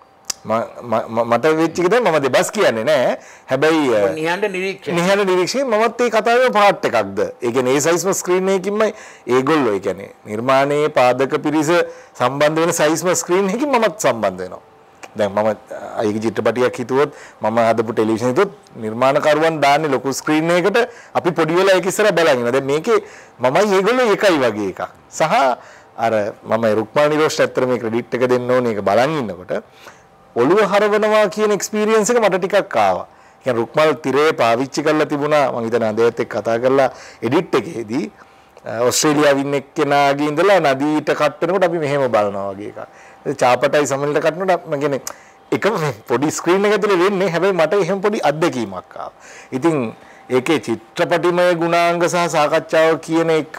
මට වෙච්ච එක තමයි මම දෙබස් කියන්නේ නැහැ. හැබැයි නිහඬ නිරීක්ෂණය. නිහඬ නිරීක්ෂණය මමත් ඒ කතාවේ පාර්ට් එකක්ද. ඒ කියන්නේ ඒ සයිස්ම ස්ක්‍රීන් එකකින්මයි ඒගොල්ලෝ ඒ කියන්නේ නිර්මාණයේ පාදක පිරිස සම්බන්ධ වෙන සයිස්ම ස්ක්‍රීන් එකකින් මමත් සම්බන්ධ වෙනවා. දැන් මම අයගේ චිත්‍රපටියක් හිතුවොත් මම හදපු ටෙලිවිෂන් හිතුවොත් නිර්මාණකරුවන් දාන්නේ ලොකු ස්ක්‍රීන් එකකට අපි පොඩි වෙලා ඒක ඉස්සරහ බලන් ඉන්නවා. දැන් මේකේ මමයි ඒගොල්ලෝ එකයි වගේ එකක්. සහ අර මම රුක්මාල් නිරෝෂ් ඇත්තට මේ ක්‍රෙඩිට් එක දෙන්න ඕනේ ඒක බලන් ඉන්නකොට ඔළුව හරවනවා කියන එක්ස්පීරියන්ස් එක මට ටිකක් ආවා. කියන්නේ රුක්මල් තිරේ පාවිච්චි කරලා තිබුණා. මම හිතන අදේත් එක්ක කතා කරලා එඩිට් එකේදී ඕස්ට්‍රේලියාවේ ඉන්න එක්කෙනාගේ ඉඳලා නදීට කට් වෙනකොට අපි මෙහෙම බලනවා වගේ එකක්. ඒ චාපටයි සමනලට කටනකොට මම කියන්නේ එකම පොඩි ස්ක්‍රීන් එක ඇතුලේ වෙන්නේ. හැබැයි මට එහෙම පොඩි අත්දැකීමක් ආවා. ඉතින් ඒකේ චිත්‍රපටිමය ගුණාංග සහ සාකච්ඡාව කියන එක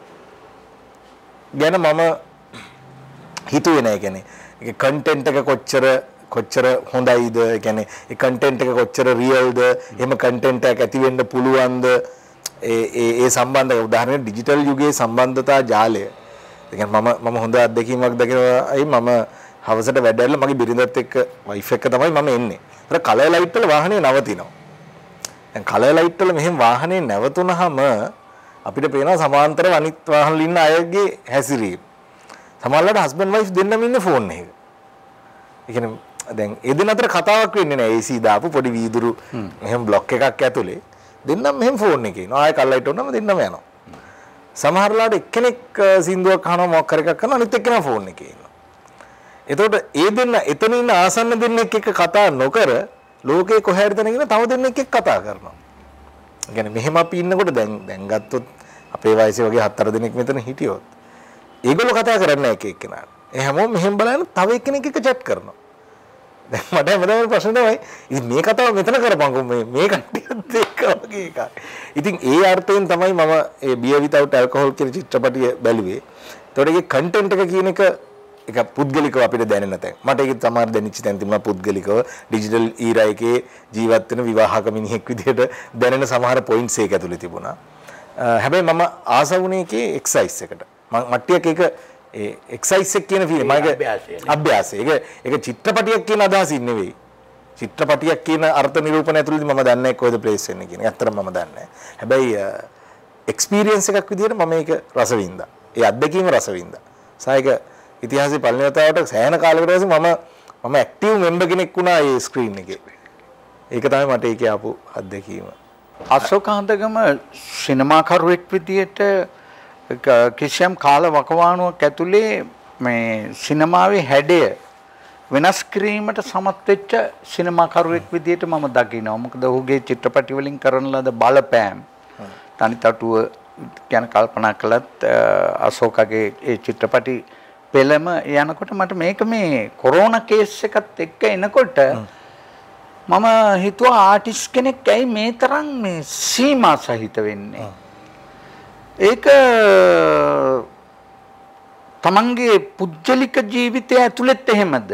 ගැන මම හිතුවේ නෑ. කියන්නේ ඒකේ කන්ටෙන්ට් එක කොච්චර කොච්චර හොඳයිද ඒ කියන්නේ ඒ කන්ටෙන්ට් එක කොච්චර රියල්ද එහෙම කන්ටෙන්ට් එකක් ඇති වෙන්න පුළුවන්ද ඒ ඒ ඒ සම්බන්ධ උදාහරණයක් ඩිජිටල් යුගයේ සම්බන්ධතා ජාලය ඒ කියන්නේ මම මම හොඳ අත්දැකීමක් දැකලායි මම හවසට වැඩ ඇරලා මගේ බිරිඳත් එක්ක වයිෆ් එක්ක තමයි මම එන්නේ. ඒතර කලර් ලයිට් වල වාහනේ නවතිනවා. දැන් කලර් ලයිට් වල මෙහෙම වාහනේ නැවතුනහම අපිට පේනවා සමාන්තරව අනිත් වාහන වල ඉන්න අයගේ හැසිරීම. සමහරවිට හස්බන්ඩ් වයිෆ් දෙන්නම ඉන්නේ ෆෝන් එකේ. ඒ කියන්නේ දැන් ඒ දෙන්න අතර කතාවක් වෙන්නේ නැහැ. ඒසී දාපු පොඩි වීදුරු මෙහෙම බ්ලොක් එකක් ඇතුලේ දෙන්නම මෙහෙම ෆෝන් එකේ ඉනවා. ආයෙ කල්ලයිට් වුණාම දෙන්නම යනවා. සමහර ලාට එක්කෙනෙක් සින්දුවක් අහනවා මොකක් හරි එකක් කරනවා අනිත් එක්කෙනා ෆෝන් එකේ ඉන්නවා. එතකොට ඒ දෙන්න එතන ඉන්න ආසන්න දෙන්නෙක් එක්ක කතා නොකර ලෝකේ කොහේ හරි තැනකින් තව දෙන්නෙක් එක්ක කතා කරනවා. ඒ කියන්නේ මෙහෙම අපි ඉන්නකොට දැන් දැන් ගත්තොත් අපේ වයසේ වගේ හතර දෙනෙක් මෙතන හිටියොත් ඒගොල්ලෝ කතා කරන්නේ එක එක්කෙනාට. ඒ හැමෝම මෙහෙම බලන තව එක්කෙනෙක් එක්ක chat කරනවා. දැන් මට හැමදාම ප්‍රශ්න තමයි ඉතින් මේ කතාව මෙතන කරපන්කො මේ මේ කට්ටියත් එක්ක වගේ එකක්. ඉතින් ඒ අර්ථයෙන් තමයි මම ඒ Beer Without Alcohol කියන චිත්‍රපටිය බැලුවේ. ඒතකොට ඒකේ content එක කියන එක ඒක පුද්ගලිකව අපිට දැනෙන තැන්. මට ඒක තමයි දැනෙච්ච තැන් තිබුණා පුද්ගලිකව ඩිජිටල් ඊරා එකේ ජීවත් වෙන විවාහක මිනිහෙක් විදිහට දැනෙන සමහර පොයින්ට්ස් ඒක ඇතුලේ තිබුණා. හැබැයි මම ආස වුණේ ඒකේ එක්සයිස් එකට. මට්ටියක් ඒක ඒ එක්සයිස් එක කියන ෆීල් මගේ අභ්‍යාසය. ඒක ඒක චිත්‍රපටියක් කියන අදහසින් නෙවෙයි. චිත්‍රපටියක් කියන අර්ථ නිරූපණය ඇතුළේදී මම දන්නේ නැහැ කොහෙද ප්ලේස් වෙන්නේ කියන එක. ඇත්තටම මම දන්නේ නැහැ. හැබැයි එක්ස්පීරියන්ස් එකක් විදිහට මම ඒක රස වින්දා. ඒ අත්දැකීම රස වින්දා. සායක ඉතිහාසයේ පළවෙනි වතාවට සෑහෙන කාලයකට පස්සේ මම මම ඇක්ටිව් මෙම්බර් කෙනෙක් වුණා ඒ ස්ක්‍රීන් එකේ. ඒක තමයි මට ඒකේ ආපු අත්දැකීම. අශෝක හඳගම සිනමාකරුවෙක් විදියට කිසියම් කාල වකවානුවක් ඇතුලේ මේ සිනමාවේ හැඩය වෙනස් කිරීමට සමත් වෙච්ච සිනමාකරුවෙක් විදියට මම දකිනවා. මොකද ඔහුගේ චිත්‍රපටි වලින් කරන ලද බලපෑම් තනිතටුව ගැන කල්පනා කළත් අශෝකගේ ඒ චිත්‍රපටි පෙළම යනකොට මට මේක මේ කොරෝනා කේස් එකත් එක්ක එනකොට මම හිතුවා ආටිස්ට් කෙනෙක් ඇයි මේ තරම් මේ සීමා සහිත වෙන්නේ. ඒක තමන්ගේ පුද්ගලික ජීවිතය ඇතුළෙත් එහෙමද?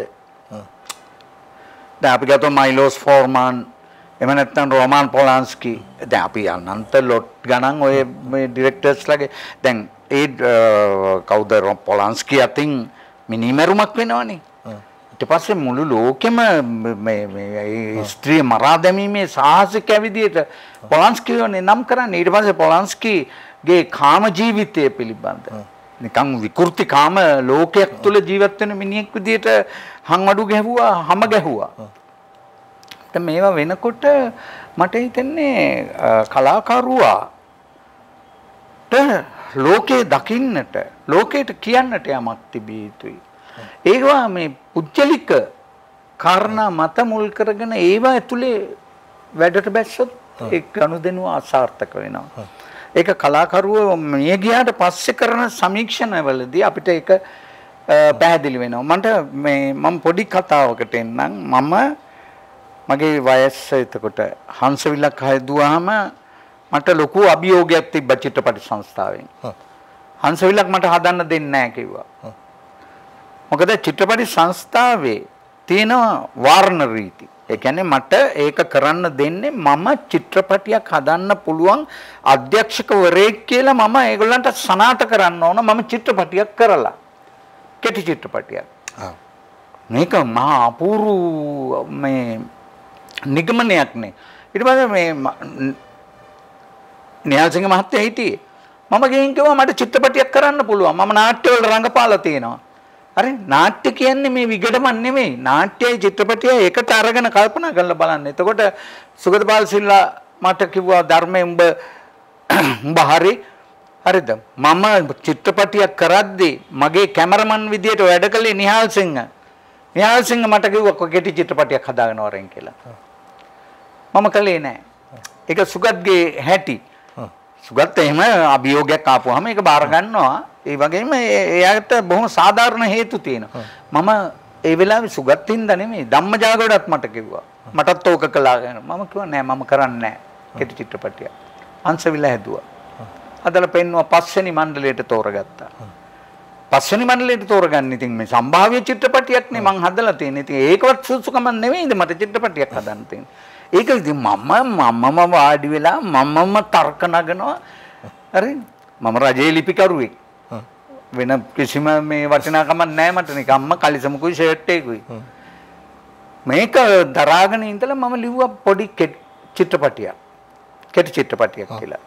දැන් අපි ගත්තොත් මයිලෝස් ෆෝර්මන් එහෙම නැත්නම් රෝමන් පොලාන්ස්කි දැන් අපි අනන්ත ලොට් ගණන් ඔය මේ ඩිරෙක්ටර්ස්ලාගේ දැන් ඒ කවුද පොලාන්ස්කි අතින් මිනිමරුමක් වෙනවනේ. ඊට පස්සේ මුළු ලෝකෙම මේ මේ ස්ත්‍රී මරා දැමීමේ සාහසික විදියට පොලාන්ස්කිවනේ නම් කරන්නේ. ඊට පස්සේ පොලාන්ස්කිගේ කාම ජීවිතය පිළිබඳ නිකන් විකෘති කාම ලෝකයක් තුල ජීවත් වෙන මිනිහෙක් විදියට හංවඩු ගැහුවා, හැම ගැහුවා. දැන් මේවා වෙනකොට මට හිතෙන්නේ කලාකරුවා ලෝකේ දකින්නට ලෝකයට කියන්නට යමක් තිබිය යුතුයි. ඒවා මේ පුජ්‍යලික කාරණා මත මුල් කරගෙන ඒවා ඇතුලේ වැඩට බැස්සොත් ඒ ගනුදෙනුව අසාර්ථක වෙනවා. ඒක කලාකරුවෝ මිය ගියාට පස්සේ කරන සමීක්ෂණවලදී අපිට ඒක පැහැදිලි වෙනවා. මට මේ මම පොඩි කතාවකට එන්නම්. මම මගේ වයස එතකොට හංසවිලක් හැදුවාම මට ලොකු අභියෝගයක් තිබ්බ චිත්‍රපට සංස්ථාවෙන්. හංසවිලක් මට හදන්න දෙන්නේ නැහැ කිව්වා. මොකද චිත්‍රපට සංස්ථාවේ තියෙන වාරණ රීති. ඒ කියන්නේ මට ඒක කරන්න දෙන්නේ මම චිත්‍රපටියක් හදන්න පුළුවන් අධ්‍යක්ෂකවරයෙක් කියලා මම ඒගොල්ලන්ට සනාථ කරන්න ඕන මම චිත්‍රපටියක් කරලා. කෙටි චිත්‍රපටියක්. මේක මහා අපූර්ව මේ නිගමනයක් නේ. ඊට පස්සේ මේ නිහාල්සිංහ මහත්තයා හිටියේ. මම ගෙයින් කිව්වා මට චිත්‍රපටියක් කරන්න පුළුවන්. මම නාට්‍යවල රංගපාලා තියෙනවා. හරි නාට්‍ය කියන්නේ මේ විගඩමක් නෙමෙයි. නාට්‍යයි චිත්‍රපටියයි එකට අරගෙන කල්පනා කරලා බලන්න. එතකොට සුගතපාල සිල්ලා මට කිව්වා ධර්මයේ උඹ උඹ හරි හරිද? මම චිත්‍රපටියක් කරද්දී මගේ කැමරමන් විදියට වැඩ කළේ නිහාල්සිංහ. නිහාල්සිංහ මට කිව්වා කෙටි චිත්‍රපටියක් හදාගෙන වරෙන් කියලා. මම කළේ නෑ. ඒක සුගත්ගේ හැටි. සුගත් එහෙම අභියෝගයක් ආපුවාම ඒක බාර ගන්නවා. ඒ වගේම එයාට බොහොම සාධාරණ හේතු තියෙනවා. මම ඒ වෙලාවේ සුගත් හින්දා නෙමෙයි ධම්මජාගවඩත් මට කිව්වා. මටත් ඕක කළා ගැන. මම කිව්වා නෑ මම කරන්නේ නෑ කෙටි චිත්‍රපටියක්. හංසවිල හැදුවා. හදලා පෙන්නුවා පස්වෙනි මණ්ඩලයට තෝරගත්තා. පස්වෙනි මණ්ඩලයට තෝරගන්න ඉතින් මේ සම්භාව්‍ය චිත්‍රපටියක් නේ මං හදලා තියෙන්නේ. ඉතින් ඒකවත් සුසුකම නෙවෙයිද මට චිත්‍රපටියක් හදන්න තියෙන්නේ. ඒක ඉතින් මම මමම වාඩි වෙලා මමම තර්ක නගනවා. හරි මම රජයේ ලිපිකරුවෙක්. වෙන කිසිම මේ වටිනාකමක් නැහැ මට නිකම්ම කලිසමකුයි ෂර්ට් එකකුයි. මේක දරාගෙන ඉඳලා මම ලිව්වා පොඩි චිත්‍රපටියක්. කෙටි චිත්‍රපටියක් කියලා.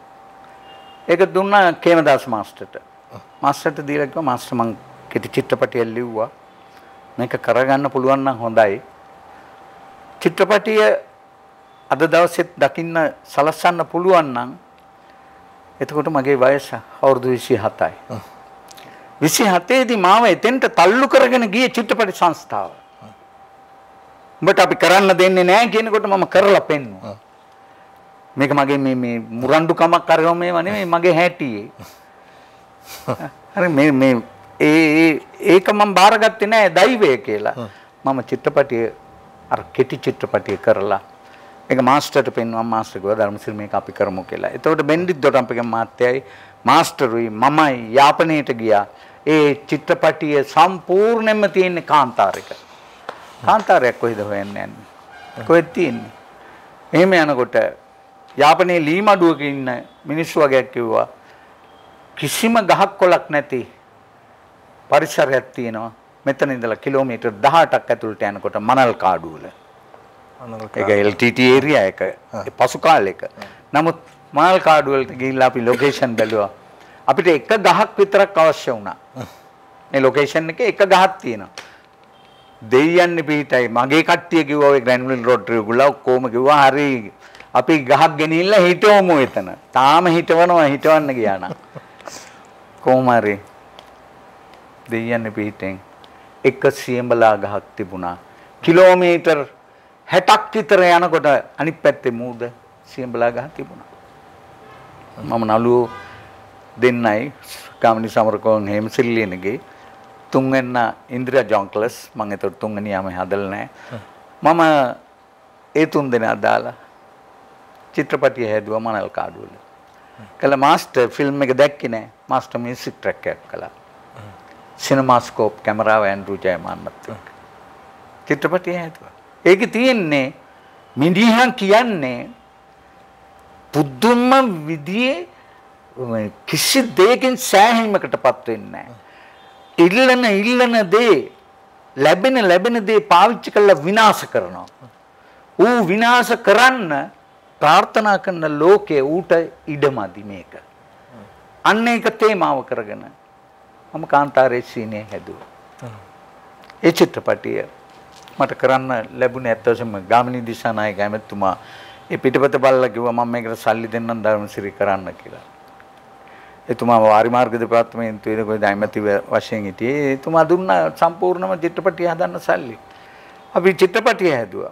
ඒක දුන්නා කේමදාස් මාස්ටර්ට. මාස්ටර්ට දීලා කිව්වා මාස්ටර් මං කෙටි චිත්‍රපටියක් ලිව්වා. මේක කරගන්න පුළුවන් නම් හොඳයි. චිත්‍රපටිය අද දවසෙත් දකින්න සලස්සන්න පුළුවන් නම් එතකොට මගේ වයස අවුරුදු විසිහතයි. විසිහතේ දී මාව එතෙන්ට තල්ලු කරගෙන ගියේ චිත්‍රපට සංස්ථාව. උඹට අපි කරන්න දෙන්නේ නැහැ කියනකොට මම කරලා පෙන්නුවා. මේක මගේ මේ මේ මුරණ්ඩු කමක් කරගම මේව නෙමෙයි මගේ හැටියේ. හරි මේ මේ ඒ ඒක මම බාරගත්තේ නෑ දෛවය කියලා. මම චිත්‍රපටිය අර කෙටි චිත්‍රපටිය කරලා ඒක මාස්ටර්ට පෙන්වුවා. මාස්ටර් කිව්වා ධර්මසිරි මේක අපි කරමු කියලා. එතකොට බෙන්ඩිත් දොඩම්පගේ මාත්‍යයි මාස්ටරුයි මමයි යාපනයට ගියා. ඒ චිත්‍රපටිය සම්පූර්ණයෙන්ම තියෙන්නේ කාන්තාරයක. කාන්තාරයක් කොහෙද හොයන්නේ යන්නේ? කොහෙද තියෙන්නේ? එහෙම යනකොට යාපනයේ ලී මඩුවක ඉන්න මිනිස්සු වගේක් කිව්වා කිසිම ගහක් කොළක් නැති පරිසරයක් තියෙනවා. මෙතන ඉඳලා කිලෝමීටර් දහඅටක් ඇතුළට යනකොට මනල් කාඩුවල. ඒක එල් ටී ටී ඒරියා එක පසු කාලෙක. නමුත් මනල් කාඩුවලට ගිහිල්ලා අපි ලොකේෂන් බැලුවා. අපිට එක ගහක් විතරක් අවශ්‍ය වුණා. මේ ලොකේෂන් එකේ එක ගහක් තියෙනවා. දෙයියන්නේ පිටයි මගේ කට්ටිය කිව්වා ඔය ග්‍රැන්විල් රොඩ්රිගෝ ගුලා ඔක්කොම කිව්වා හරි අපි ගහක් ගෙනින්න හිටවමු එතන. තාම හිටවනවා හිටවන්න ගියා නම්. කොහොම හරි දෙයියන්නේ පිටින් එක සියඹලා ගහක් තිබුණා. කිලෝමීටර් හැටක් විතර යනකොට අනිත් පැත්තේ මූද සියඹලා ගහ තිබුණා. මම නළුවෝ දෙන්නයි ගාමිණී සමරකෝන් හේමසිල්ලියනගේ තුන්වෙන්න ඉන්ද්‍රියා ජොන්ක්ලස් මම ඒතර තුන්වෙනි යාම හදලා නැහැ. මම ඒ තුන් දෙනා දාලා චිත්‍රපටිය හැදුවා මනල් කාඩුවල. කළා මාස්ටර් ෆිල්ම් එක දැක්කේ නැහැ. මාස්ටර් මියුසික් ට්‍රැක් එකක් කළා. සිනමාස්කෝප් කැමරාව ඇන්ඩ්‍රු ජයමාන්නත් එක්ක. චිත්‍රපටිය හැදුවා. ඒකේ තියෙන්නේ මිනිහා කියන්නේ පුදුම විදිහේ කිසි දෙයකින් සෑහීමකටපත් වෙන්නේ නැහැ. ඉල්ලන ඉල්ලන දේ ලැබෙන ලැබෙන දේ පාවිච්චි කරලා විනාශ කරනවා. ඌ විනාශ කරන්න ප්‍රාර්ථනා කරන ලෝකයේ ඌට ඉඩමදි මේක. අන්න ඒක තේමාව කරගෙන මම කාන්තාරයේ සීනේ හැදුවා. ඒ චිත්‍රපටිය මට කරන්න ලැබුණේ ඇත්තටම ගාමිණී දිසානායක ඇමතුමා ඒ පිටපත බලලා කිව්වා මම මේකට සල්ලි දෙන්නම් ධර්මසිරි කරන්න කියලා. එතුමා වාරිමාර්ග දෙපාර්තමේන්තුවේ කොහෙද ඇමති වශයෙන් හිටියේ. එතුමා දුන්න සම්පූර්ණම චිත්‍රපටිය හදන්න සල්ලි. අපි චිත්‍රපටිය හැදුවා.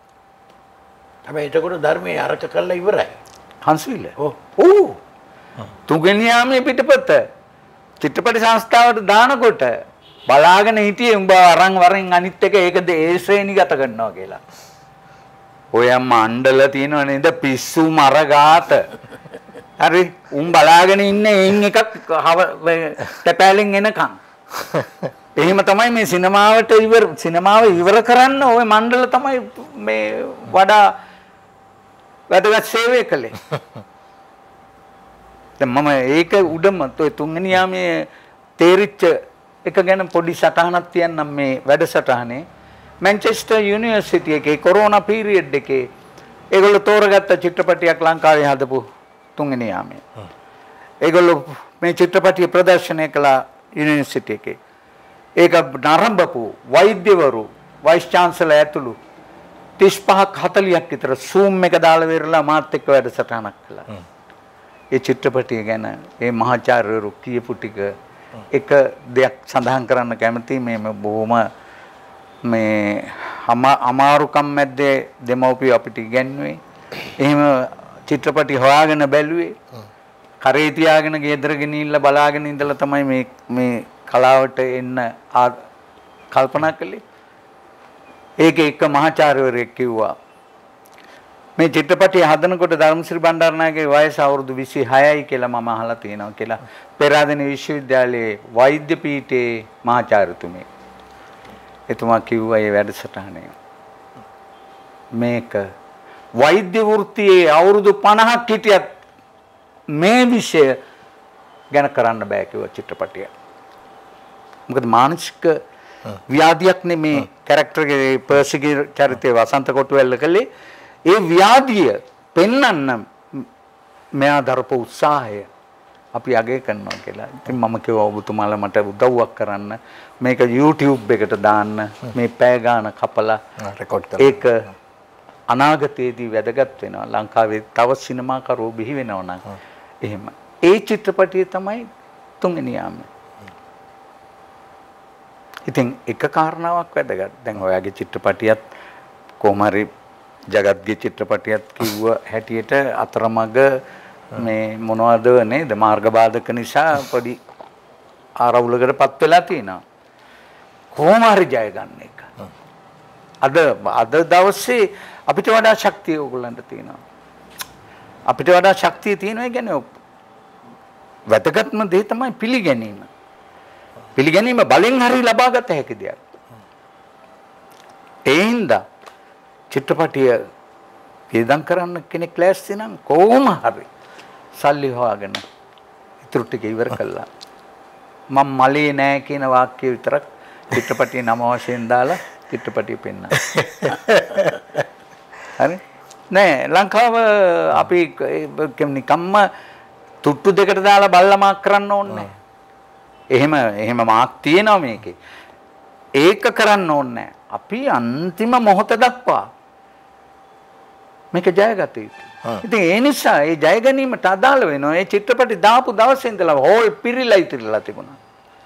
හැබැයි එතකොට ධර්මයේ අරක කළා ඉවරයි. හංසවිල. ඔව්. ඔව්. තුන්වෙනි යාමේ පිටපත චිත්‍රපට සංස්ථාවට දානකොට බලාගෙන හිටියේ උඹ අරන් වරෙන් අනිත් එක ඒකද ඒ ශ්‍රේණිගත කරනවා කියලා. ඔය මණ්ඩල තියෙනව නේද පිස්සු මරගාත. හරි උන් බලාගෙන ඉන්නේ එයින් එකක් තැපෑලෙන් එනකන්. එහෙම තමයි මේ සිනමාවට ඉවර සිනමාව ඉවර කරන්න ওই මණ්ඩල තමයි මේ වඩා වැදගත් සේවය කළේ. දැන් මම ඒක උඩම ඔය තුන්වෙනි යාමේ තේරිච්ච එක ගැන පොඩි සටහනක් තියන්නම් මේ වැඩසටහනේ. මැන්චෙස්ටර් යුනිවර්සිටි එකේ කොරෝනා පීරියඩ් එකේ ඒගොල්ලෝ තෝරගත්ත චිත්‍රපටයක් ලංකාවේ හදපු තුන්වෙනි යාමේ. ඒගොල්ලෝ මේ චිත්‍රපටිය ප්‍රදර්ශනය කළා යුනිවර්සිටි එකේ. ඒක නරඹපු වෛද්‍යවරු වයිස් චාන්සලර් ඇතුළු තිස් පහක් හතළියක් විතර සූම් එක දාලා වෙරලා මාත් එක්ක වැඩසටහනක් කළා. ඒ චිත්‍රපටිය ගැන ඒ මහාචාර්යවරු කියපු ටික එක දෙයක් සඳහන් කරන්න කැමතියි. මේ බොහොම මේ අමාරුකම් මැද්දේ දෙමව්පියෝ අපිට ඉගැන්වුවේ. එහෙම චිත්‍රපටි හොයාගෙන බැලුවේ. කරේ තියාගෙන ගෙදර ගෙනිහිල්ලා බලාගෙන ඉඳලා තමයි මේ මේ කලාවට එන්න කල්පනා කළේ. ඒක එක මහාචාර්යවරයෙක් කිව්වා මේ චිත්‍රපටිය හදනකොට ධර්මසිරි බණ්ඩාරනායකගේ වයස අවුරුදු විසිහයයි කියලා මම අහලා තියෙනවා කියලා. පෙරාදෙණිය විශ්වවිද්‍යාලයේ වෛද්‍ය පීඨයේ මහාචාර්යතුමේ. එතුමා කිව්වා මේ වැඩසටහනේ මේක වෛද්‍ය වෘත්තියේ අවුරුදු පනහක් හිටියත් මේ විෂය ගැන කරන්න බෑ කිව්වා චිත්‍රපටිය. මොකද මානසික ව්‍යාධියක් නෙමේ කැරක්ටර්ගේ පර්සිගේ චරිතයේ වසන්ත කොටුවැල්ල කළේ. ඒ ව්‍යාධිය පෙන්වන්න මෙයා දරපු උත්සාහය අපි අගය කරනවා කියලා. ඉතින් මම කිව්වා ඔබතුමාලා මට උදව්වක් කරන්න මේක YouTube එකට දාන්න මේ පැය ගාන කපලා රෙකෝඩ් කරලා ඒක අනාගතයේදී වැදගත් වෙනවා. ලංකාවේ තව සිනමාකරුවෝ බිහි වෙනවා නම් එහෙම. ඒ චිත්‍රපටිය තමයි තුන්වෙනි යාම. ඉතින් එක කාරණාවක් වැදගත්. දැන් ඔයාගේ චිත්‍රපටියත් කොහොම හරි ජගත්ගේ චිත්‍රපටියත් කිව්ව හැටියට අතරමඟ මේ මොනවද නේද මාර්ග බාධක නිසා පොඩි ආරවුලකටපත් වෙලා තියෙනවා. කොහොම හරි ජය ගන්න එක. අද අද දවසේ අපිට වඩා ශක්තිය ඕගොල්ලන්ට තියෙනවා. අපිට වඩා ශක්තිය තියෙනවා කියන්නේ වැදගත්ම දේ තමයි පිළිගැනීම. පිළිගැනීම බලෙන් හරි ලබාගත හැකි දෙයක්. ඒ හින්දා චිත්‍රපටිය වියදම් කරන්න කෙනෙක් ලෑස්ති නම් කොහොම හරි සල්ලි හොයාගෙන ඉතුරු ටික ඉවර කළා. මම මලේ නෑ කියන වාක්‍යය විතරක් චිත්‍රපටියේ නම වශයෙන් දාලා චිත්‍රපටිය පෙන්නනවා. හරි? නෑ ලංකාව අපි නිකම්ම තුට්ටු දෙකට දාලා බල්ලා මාක් කරන්න ඕනේ. එහෙම එහෙම මාක් තියෙනවා මේකේ. ඒක කරන්න ඕනේ. අපි අන්තිම මොහොත දක්වා මේක ජයගත යුතුයි. ඉතින් ඒ නිසා ඒ ජය ගැනීමට අදාළ වෙනවා. ඒ චිත්‍රපටි දාපු දවසේ ඉඳලා හෝල් පිරිලා ඉතිරිලා තිබුණා.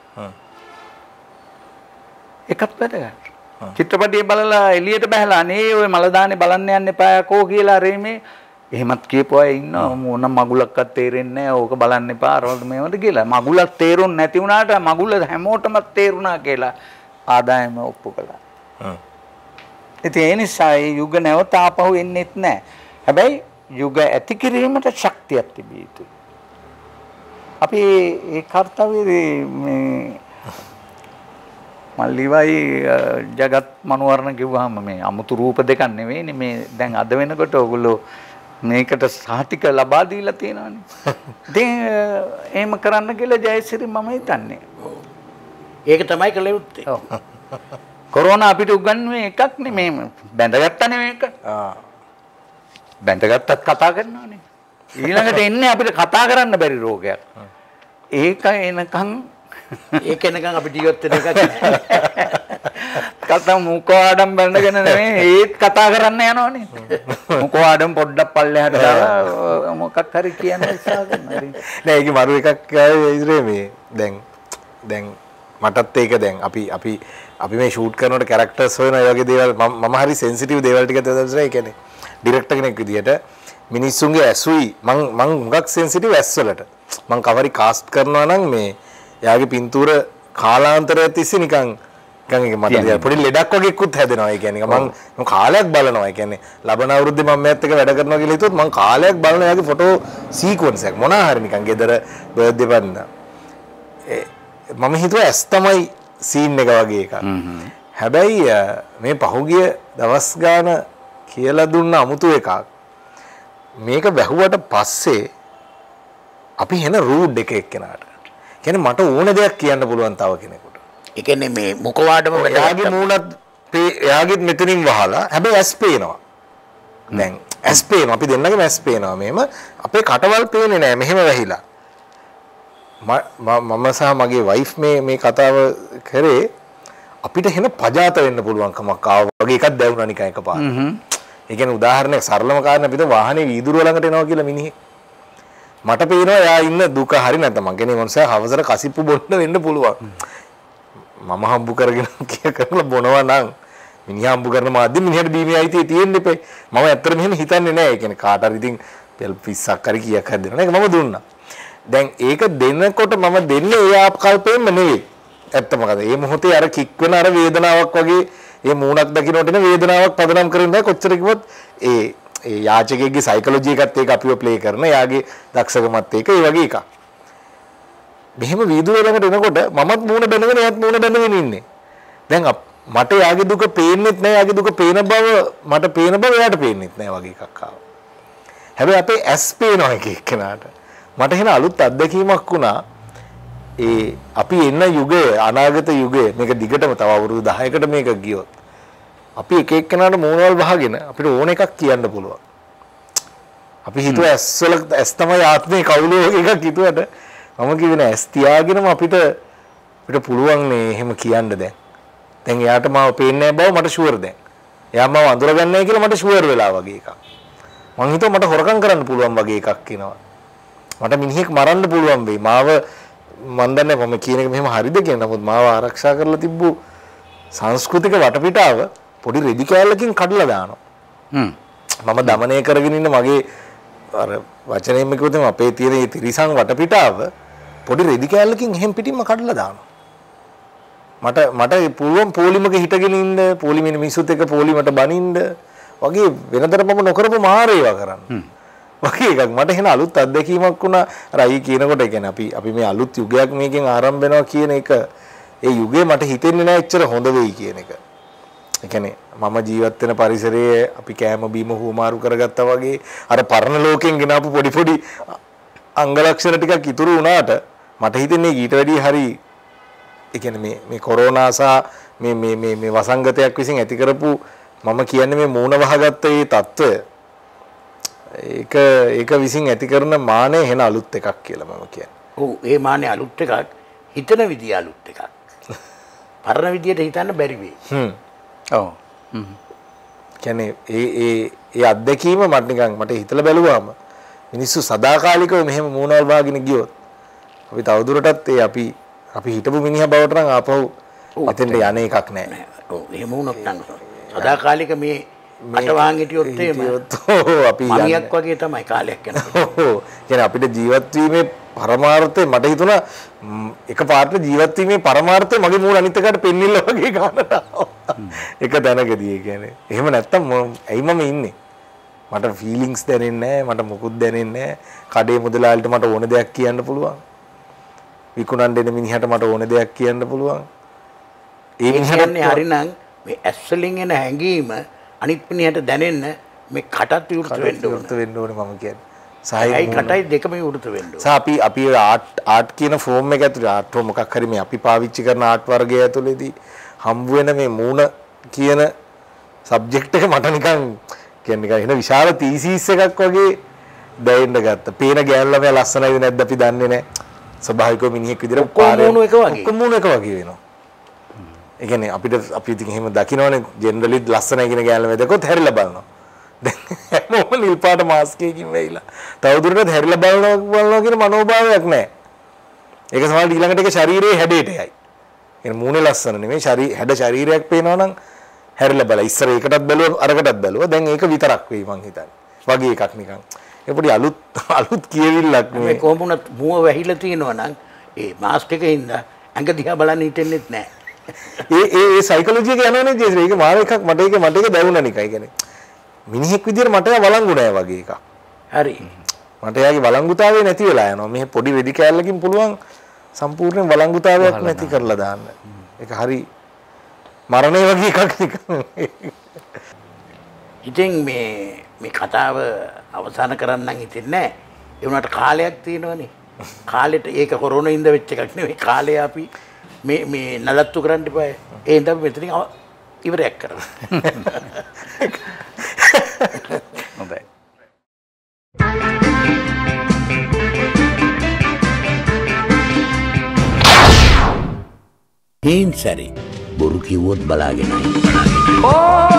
ඒකත් වැදගත්. චිත්‍රපටිය බලලා එළියට බහලා අනේ ඔය මල දාන්නේ බලන්න යන්න එපා යකෝ කියලා රේමේ එහෙමත් කියපු අය ඉන්නවා. මොන මගුලක්වත් තේරෙන්නේ නැහැ. ඕක බලන්න එපා අරවලු මේවද කියලා. මගුලක් තේරුන්නේ නැති වුණාට මගුල හැමෝටම තේරුණා කියලා ආදායම ඔප්පු කළා. ඉතින් ඒ නිසා ඒ යුග නැවත ආපහු එන්නේත් නැහැ. හැබැයි යුග ඇති කිරීමට ශක්තියක් තිබිය යුතුයි. අපි ඒ කාර්යයේ මේ මල්ලිවයි ජගත් මනෝවර්ණ කිව්වහම මේ අමුතු රූප දෙකක් නෙවෙයිනේ මේ දැන් අද වෙනකොට ඔයගොල්ලෝ මේකට සහතික ලබා දීලා තියෙනවානේ. ඉතින් එහෙම කරන්න කියලා ජයසිරි මම හිතන්නේ. ඒක තමයි කළ යුත්තේ. ඔව්. කොරෝනා අපිට උගන්වන්නේ එකක් නෙමෙයි බැඳගත්තා නෙමෙයි එක. ආ. බැඳගත්තත් කතා කරනවානේ. ඊළඟට එන්නේ අපිට කතා කරන්න බැරි රෝගයක්. ඒක එනකන් ඒක එනකන් අපි ජීවත් වෙන එක කතා මුඛවාඩම් බඳගෙන නෙමෙයි ඒත් කතා කරන්න යනවනේ. මුඛවාඩම් පොඩ්ඩක් පල්ලෙහාට දාලා මොකක් හරි කියන්න ඉස්සාව කරනවා. නෑ ඒක මරු එකක් ඉදිරියේ මේ දැන් දැන් මටත් ඒක දැන් අපි අපි අපි මේ ෂූට් කරනකොට කැරක්ටර්ස් හොයන ඒ වගේ දේවල් මම හරි සෙන්සිටිව් දේවල් ටික තේරුම් ඒ කියන්නේ ඩිරෙක්ටර් කෙනෙක් විදියට මිනිස්සුන්ගේ ඇසුයි මං මං හුඟක් සෙන්සිටිව් ඇස් වලට මං කවරි කාස්ට් කරනවා නම් මේ යාගේ පින්තූර කාලාන්තරයක් තිස්සේ නිකන් නිකන් ඒක මට පොඩි ලෙඩක් වගේ එක්කුත් හැදෙනවා ඒ කියන්නේ මං මං කාලයක් බලනවා ඒ කියන්නේ ලබන අවුරුද්දේ මම මේත් එක්ක වැඩ කරනවා කියලා හිතුවොත් මං කාලයක් බලන යාගේ ෆොටෝ සීක්වන්ස් එකක් මොනවා හරි නිකන් ගෙදර බර්ත්ඩේ පන්න මම හිතුවා ඇස් තමයි සීන් එක වගේ එකක්. හැබැයි මේ පහුගිය දවස් ගාන කියලා දුන්න අමුතු එකක්. මේක වැහුවට පස්සේ අපි එන රූඩ් එක එක්කෙනාට. කියන්නේ මට ඕන දෙයක් කියන්න පුළුවන් තව කෙනෙකුට. ඒ කියන්නේ මේ මුඛවාඩම එයාගේ මූණත් එයාගෙත් මෙතනින් වහලා හැබැයි ඇස් පේනවා. දැන් ඇස් පේනවා. අපි දෙන්නගේම ඇස් පේනවා. මේම අපේ කටවල් පේන්නේ නැහැ. මෙහෙම වැහිලා. මම සහ මගේ වයිෆ් මේ මේ කතාව කරේ අපිට එහෙම පජාත වෙන්න පුළුවන්කමක් ආවා වගේ එකක් දැවුණා නිකන් එකපාර. ඒ කියන්නේ උදාහරණයක් සරලම කාරණා අපිට වාහනේ වීදුරුව ළඟට එනවා කියලා මිනිහෙක්. මට පේනවා එයා ඉන්න දුක හරි නැත්නම් මං කියන්නේ මොනසෑ හවසට කසිප්පු බොන්න වෙන්න පුළුවන්. මම හම්බු කරගෙන කිය කරලා බොනවා නම් මිනිහා හම්බු කරන මාධ්‍ය මිනිහට බීමේ අයිතිය තියෙන්න එපේ. මම ඇත්තටම මෙහෙම හිතන්නේ නැහැ. ඒ කියන්නේ කාට හරි ඉතින් පෙල් පිස්සක් හරි කීයක් හරි දෙනවා. ඒක මම දුන්නා. දැන් ඒක දෙනකොට මම දෙන්නේ ඒ ආකල්පයෙන්ම නෙවෙයි. ඇත්තම කතාව. මේ මොහොතේ අර කික් වෙන අර වේදනාවක් වගේ මේ මූණක් දකින්නට එන වේදනාවක් පදනම් කරගෙන ඉඳලා කොච්චර කිව්වොත් ඒ ඒ යාචකයෙක්ගේ සයිකොලොජි එකත් ඒක අපිව ප්ලේ කරන. යාගේ දක්ෂකමත් ඒක ඒ වගේ එකක්. මෙහෙම වීදුරුව ළඟට එනකොට මමත් මූණ බැනගෙන එයාත් මූණ බැනගෙන ඉන්නේ. දැන් මට යාගේ දුක පේන්නෙත් නැහැ. යාගේ දුක පේන බව මට පේන බව එයාට පේන්නෙත් නැහැ වගේ එකක් ආවා. හැබැයි අපේ ඇස් පේනවා එක එක්කෙනාට. මට එහෙන අලුත් අත්දැකීමක් වුණා. ඒ අපි එන්න යුගය අනාගත යුගය මේක දිගටම තව අවුරුදු දහයකට මේක ගියොත් අපි එක එක්කෙනාට මූණවල් වහගෙන අපිට ඕන එකක් කියන්න පුළුවන්. අපි හිතුවා ඇස් වල ඇස් තමයි ආත්මේ කවුලෝ එකක් හිතුවට මම කිව්වේ නෑ ඇස් තියාගෙනම අපිට අපිට පුළුවන් නේ එහෙම කියන්න දැන්. දැන් එයාට මාව පේන්නේ නැහැ බව මට ෂුවර් දැන්. එයා මාව අඳුරගන්නේ නැහැ කියලා මට ෂුවර් වෙලා වගේ එකක්. මං හිතුවා මට හොරකම් කරන්න පුළුවන් වගේ එකක් කියනවා. මට මිනිහෙක් මරන්න පුළුවන් වෙයි. මාව මන් දන්නේ මම කියන එක මෙහෙම හරිද කියන නමුත් මාව ආරක්ෂා කරලා තිබ්බු සංස්කෘතික වටපිටාව පොඩි රෙදි කෑල්ලකින් කඩලා දානවා. හ්ම්. මම দমনය කරගෙන ඉන්න මගේ අර වචනයෙන්ම කිව්වොත් අපේ තියෙන මේ තිරිසන් වටපිටාව පොඩි රෙදි කෑල්ලකින් එහෙම් පිටින්ම කඩලා දානවා. මට මට පුළුවන් පොලිමක හිටගෙන ඉන්න පොලිමේ මිනිස්සුත් එක්ක පොලිමට බනින්න වගේ වෙනතර මම නොකරපු මාර ඒවා කරන්න. වගේ එකක් මට එහෙන අලුත් අත්දැකීමක් වුණා. අර අයි කියනකොට ඒ කියන්නේ අපි අපි මේ අලුත් යුගයක් මේකෙන් ආරම්භ වෙනවා කියන එක ඒ යුගයේ මට හිතෙන්නේ නැහැ එච්චර හොඳ වෙයි කියන එක. ඒ කියන්නේ මම ජීවත් වෙන පරිසරයේ අපි කෑම බීම හුවමාරු කරගත්තා වගේ අර පරණ ලෝකෙන් ගෙනාපු පොඩි පොඩි අංගලක්ෂණ ටිකක් ඉතුරු වුණාට මට හිතෙන්නේ ඊට වැඩිය හරි ඒ කියන්නේ මේ මේ කොරෝනා සහ මේ මේ මේ මේ වසංගතයක් විසින් ඇති කරපු මම කියන්නේ මේ මූණ වහගත්ත මේ తত্ত্বය ඒක ඒක විසින් ඇති කරන මානෙ වෙන අලුත් එකක් කියලා මම කියන්නේ. ඔව් ඒ මානෙ අලුත් එකක් හිතන විදිය අලුත් එකක්. පරණ විදියට හිතන්න බැරි වෙයි. හ්ම්. ඔව්. හ්ම්. කියන්නේ ඒ ඒ ඒ අත්දැකීම මට නිකන් මට හිතලා බැලුවාම මිනිස්සු සදාකාලිකව මෙහෙම මූණවල් වාගෙන ගියොත් අපි තවදුරටත් ඒ අපි අපි හිටපු මිනිහා බවට නම් ආපහු අතෙන්ට යන්නේ එකක් නැහැ. ඔව් එහෙම වුණොත් නම් සදාකාලික මේ අටවාන් හිටියොත් එහෙම අපි මමියක් වගේ තමයි කාලයක් යනකොට. ඔව්. කියන්නේ අපිට ජීවත් වීමේ පරමාර්ථය මට හිතුණා එකපාරට ජීවත් වීමේ පරමාර්ථය මගේ මූණ අනිත් එකට පෙන්නිල්ල වගේ ගන්නට එක තැනකදී ඒ කියන්නේ. එහෙම නැත්තම් ඇයි මම ඉන්නේ? මට ෆීලිංග්ස් දැනෙන්නේ නැහැ, මට මොකුත් දැනෙන්නේ නැහැ. කඩේ මුදලාලිට මට ඕන දෙයක් කියන්න පුළුවන්. විකුණන් දෙන මිනිහට මට ඕන දෙයක් කියන්න පුළුවන්. ඒ කියන්නේ හරිනම් මේ ඇස්වලින් එන හැඟීම අනිත් මිනිහට දැනෙන්න මේ කටත් විවෘත වෙන්න ඕන. විවෘත වෙන්න ඕනේ මම කියන්නේ. සායි කටයි දෙකම විවෘත වෙන්න ඕන. සා අපි අපි ආර්ට් ආර්ට් කියන ෆෝම් එක ඇතුලේ ආර්ට් ෆෝම් මොකක් හරි මේ අපි පාවිච්චි කරන ආර්ට් වර්ගය ඇතුලේදී හම්බ වෙන මේ මූණ කියන සබ්ජෙක්ට් එක මට නිකන් කියන්නේ නිකන් එන විශාල තීසීස් එකක් වගේ දැනෙන්න ගත්තා. පේන ගෑනු ළමයා ලස්සනයිද නැද්ද අපි දන්නේ නැහැ. ස්වභාවිකව මිනිහෙක් විදිහට පාරේ මූණ එක වගේ. ඔක්කොම මූණ එක වගේ වෙනවා. ඒ කියන්නේ අපිට අපි ඉතින් එහෙම දකින්නවනේ ජෙනරලි ලස්සනයි කියන ගෑනු ළමයා දැක්කොත් හැරිලා බලනවා. දැන් හැමෝම නිල් පාට මාස්ක් එකකින් වෙයිලා. තවදුරටත් හැරිලා බලනවා බලනවා කියන මනෝභාවයක් නැහැ. ඒක සමහරවිට ඊළඟට ඒක ශරීරයේ හැඩයට යයි. يعني මූණේ ලස්සන නෙමෙයි ශරීර හැඩ ශරීරයක් පේනවා නම් හැරිලා බලලා ඉස්සර ඒකටත් බැලුවා අරකටත් බැලුවා දැන් ඒක විතරක් වෙයි මං හිතන්නේ. වගේ එකක් නිකන්. ඒ පොඩි අලුත් අලුත් කියවිල්ලක් මේ කොහොම වුණත් මුව වැහිලා තියෙනවා නම් ඒ මාස්ක් එකකින්ද ඇඟ දිහා බලන්න හිතෙන්නේ නැහැ. ඒ ඒ ඒ සයිකොලොජි එක යනවනේ ජේසර්. ඒක මාර එකක් මට ඒක මට ඒක දැනුණා නිකන්. ඒ කියන්නේ මිනිහෙක් විදියට මට වළංගු නැහැ වගේ එකක්. හරි. මට යාගේ වළංගුතාවය නැති වෙලා යනවා. මේ පොඩි වෙඩි කෑල්ලකින් පුළුවන් සම්පූර්ණ වළංගුතාවයක් නැති කරලා දාන්න. ඒක හරි මරණය වගේ එකක් නිකන්. ඉතින් මේ මේ කතාව අවසන් කරන්න හිතෙන්නේ නැහැ. ඒ වුණාට කාලයක් තියෙනවනේ. කාලෙට ඒක කොරෝනා ඉඳ වෙච්ච එකක් නෙවෙයි. කාලය අපි මේ මේ නලත්තු කරන්න එපා. ඒ ඉඳන් මෙතනින් ඉවරයක් කරමු. හොඳයි. හේන් සරි බොරු කිව්වොත් බලාගෙන.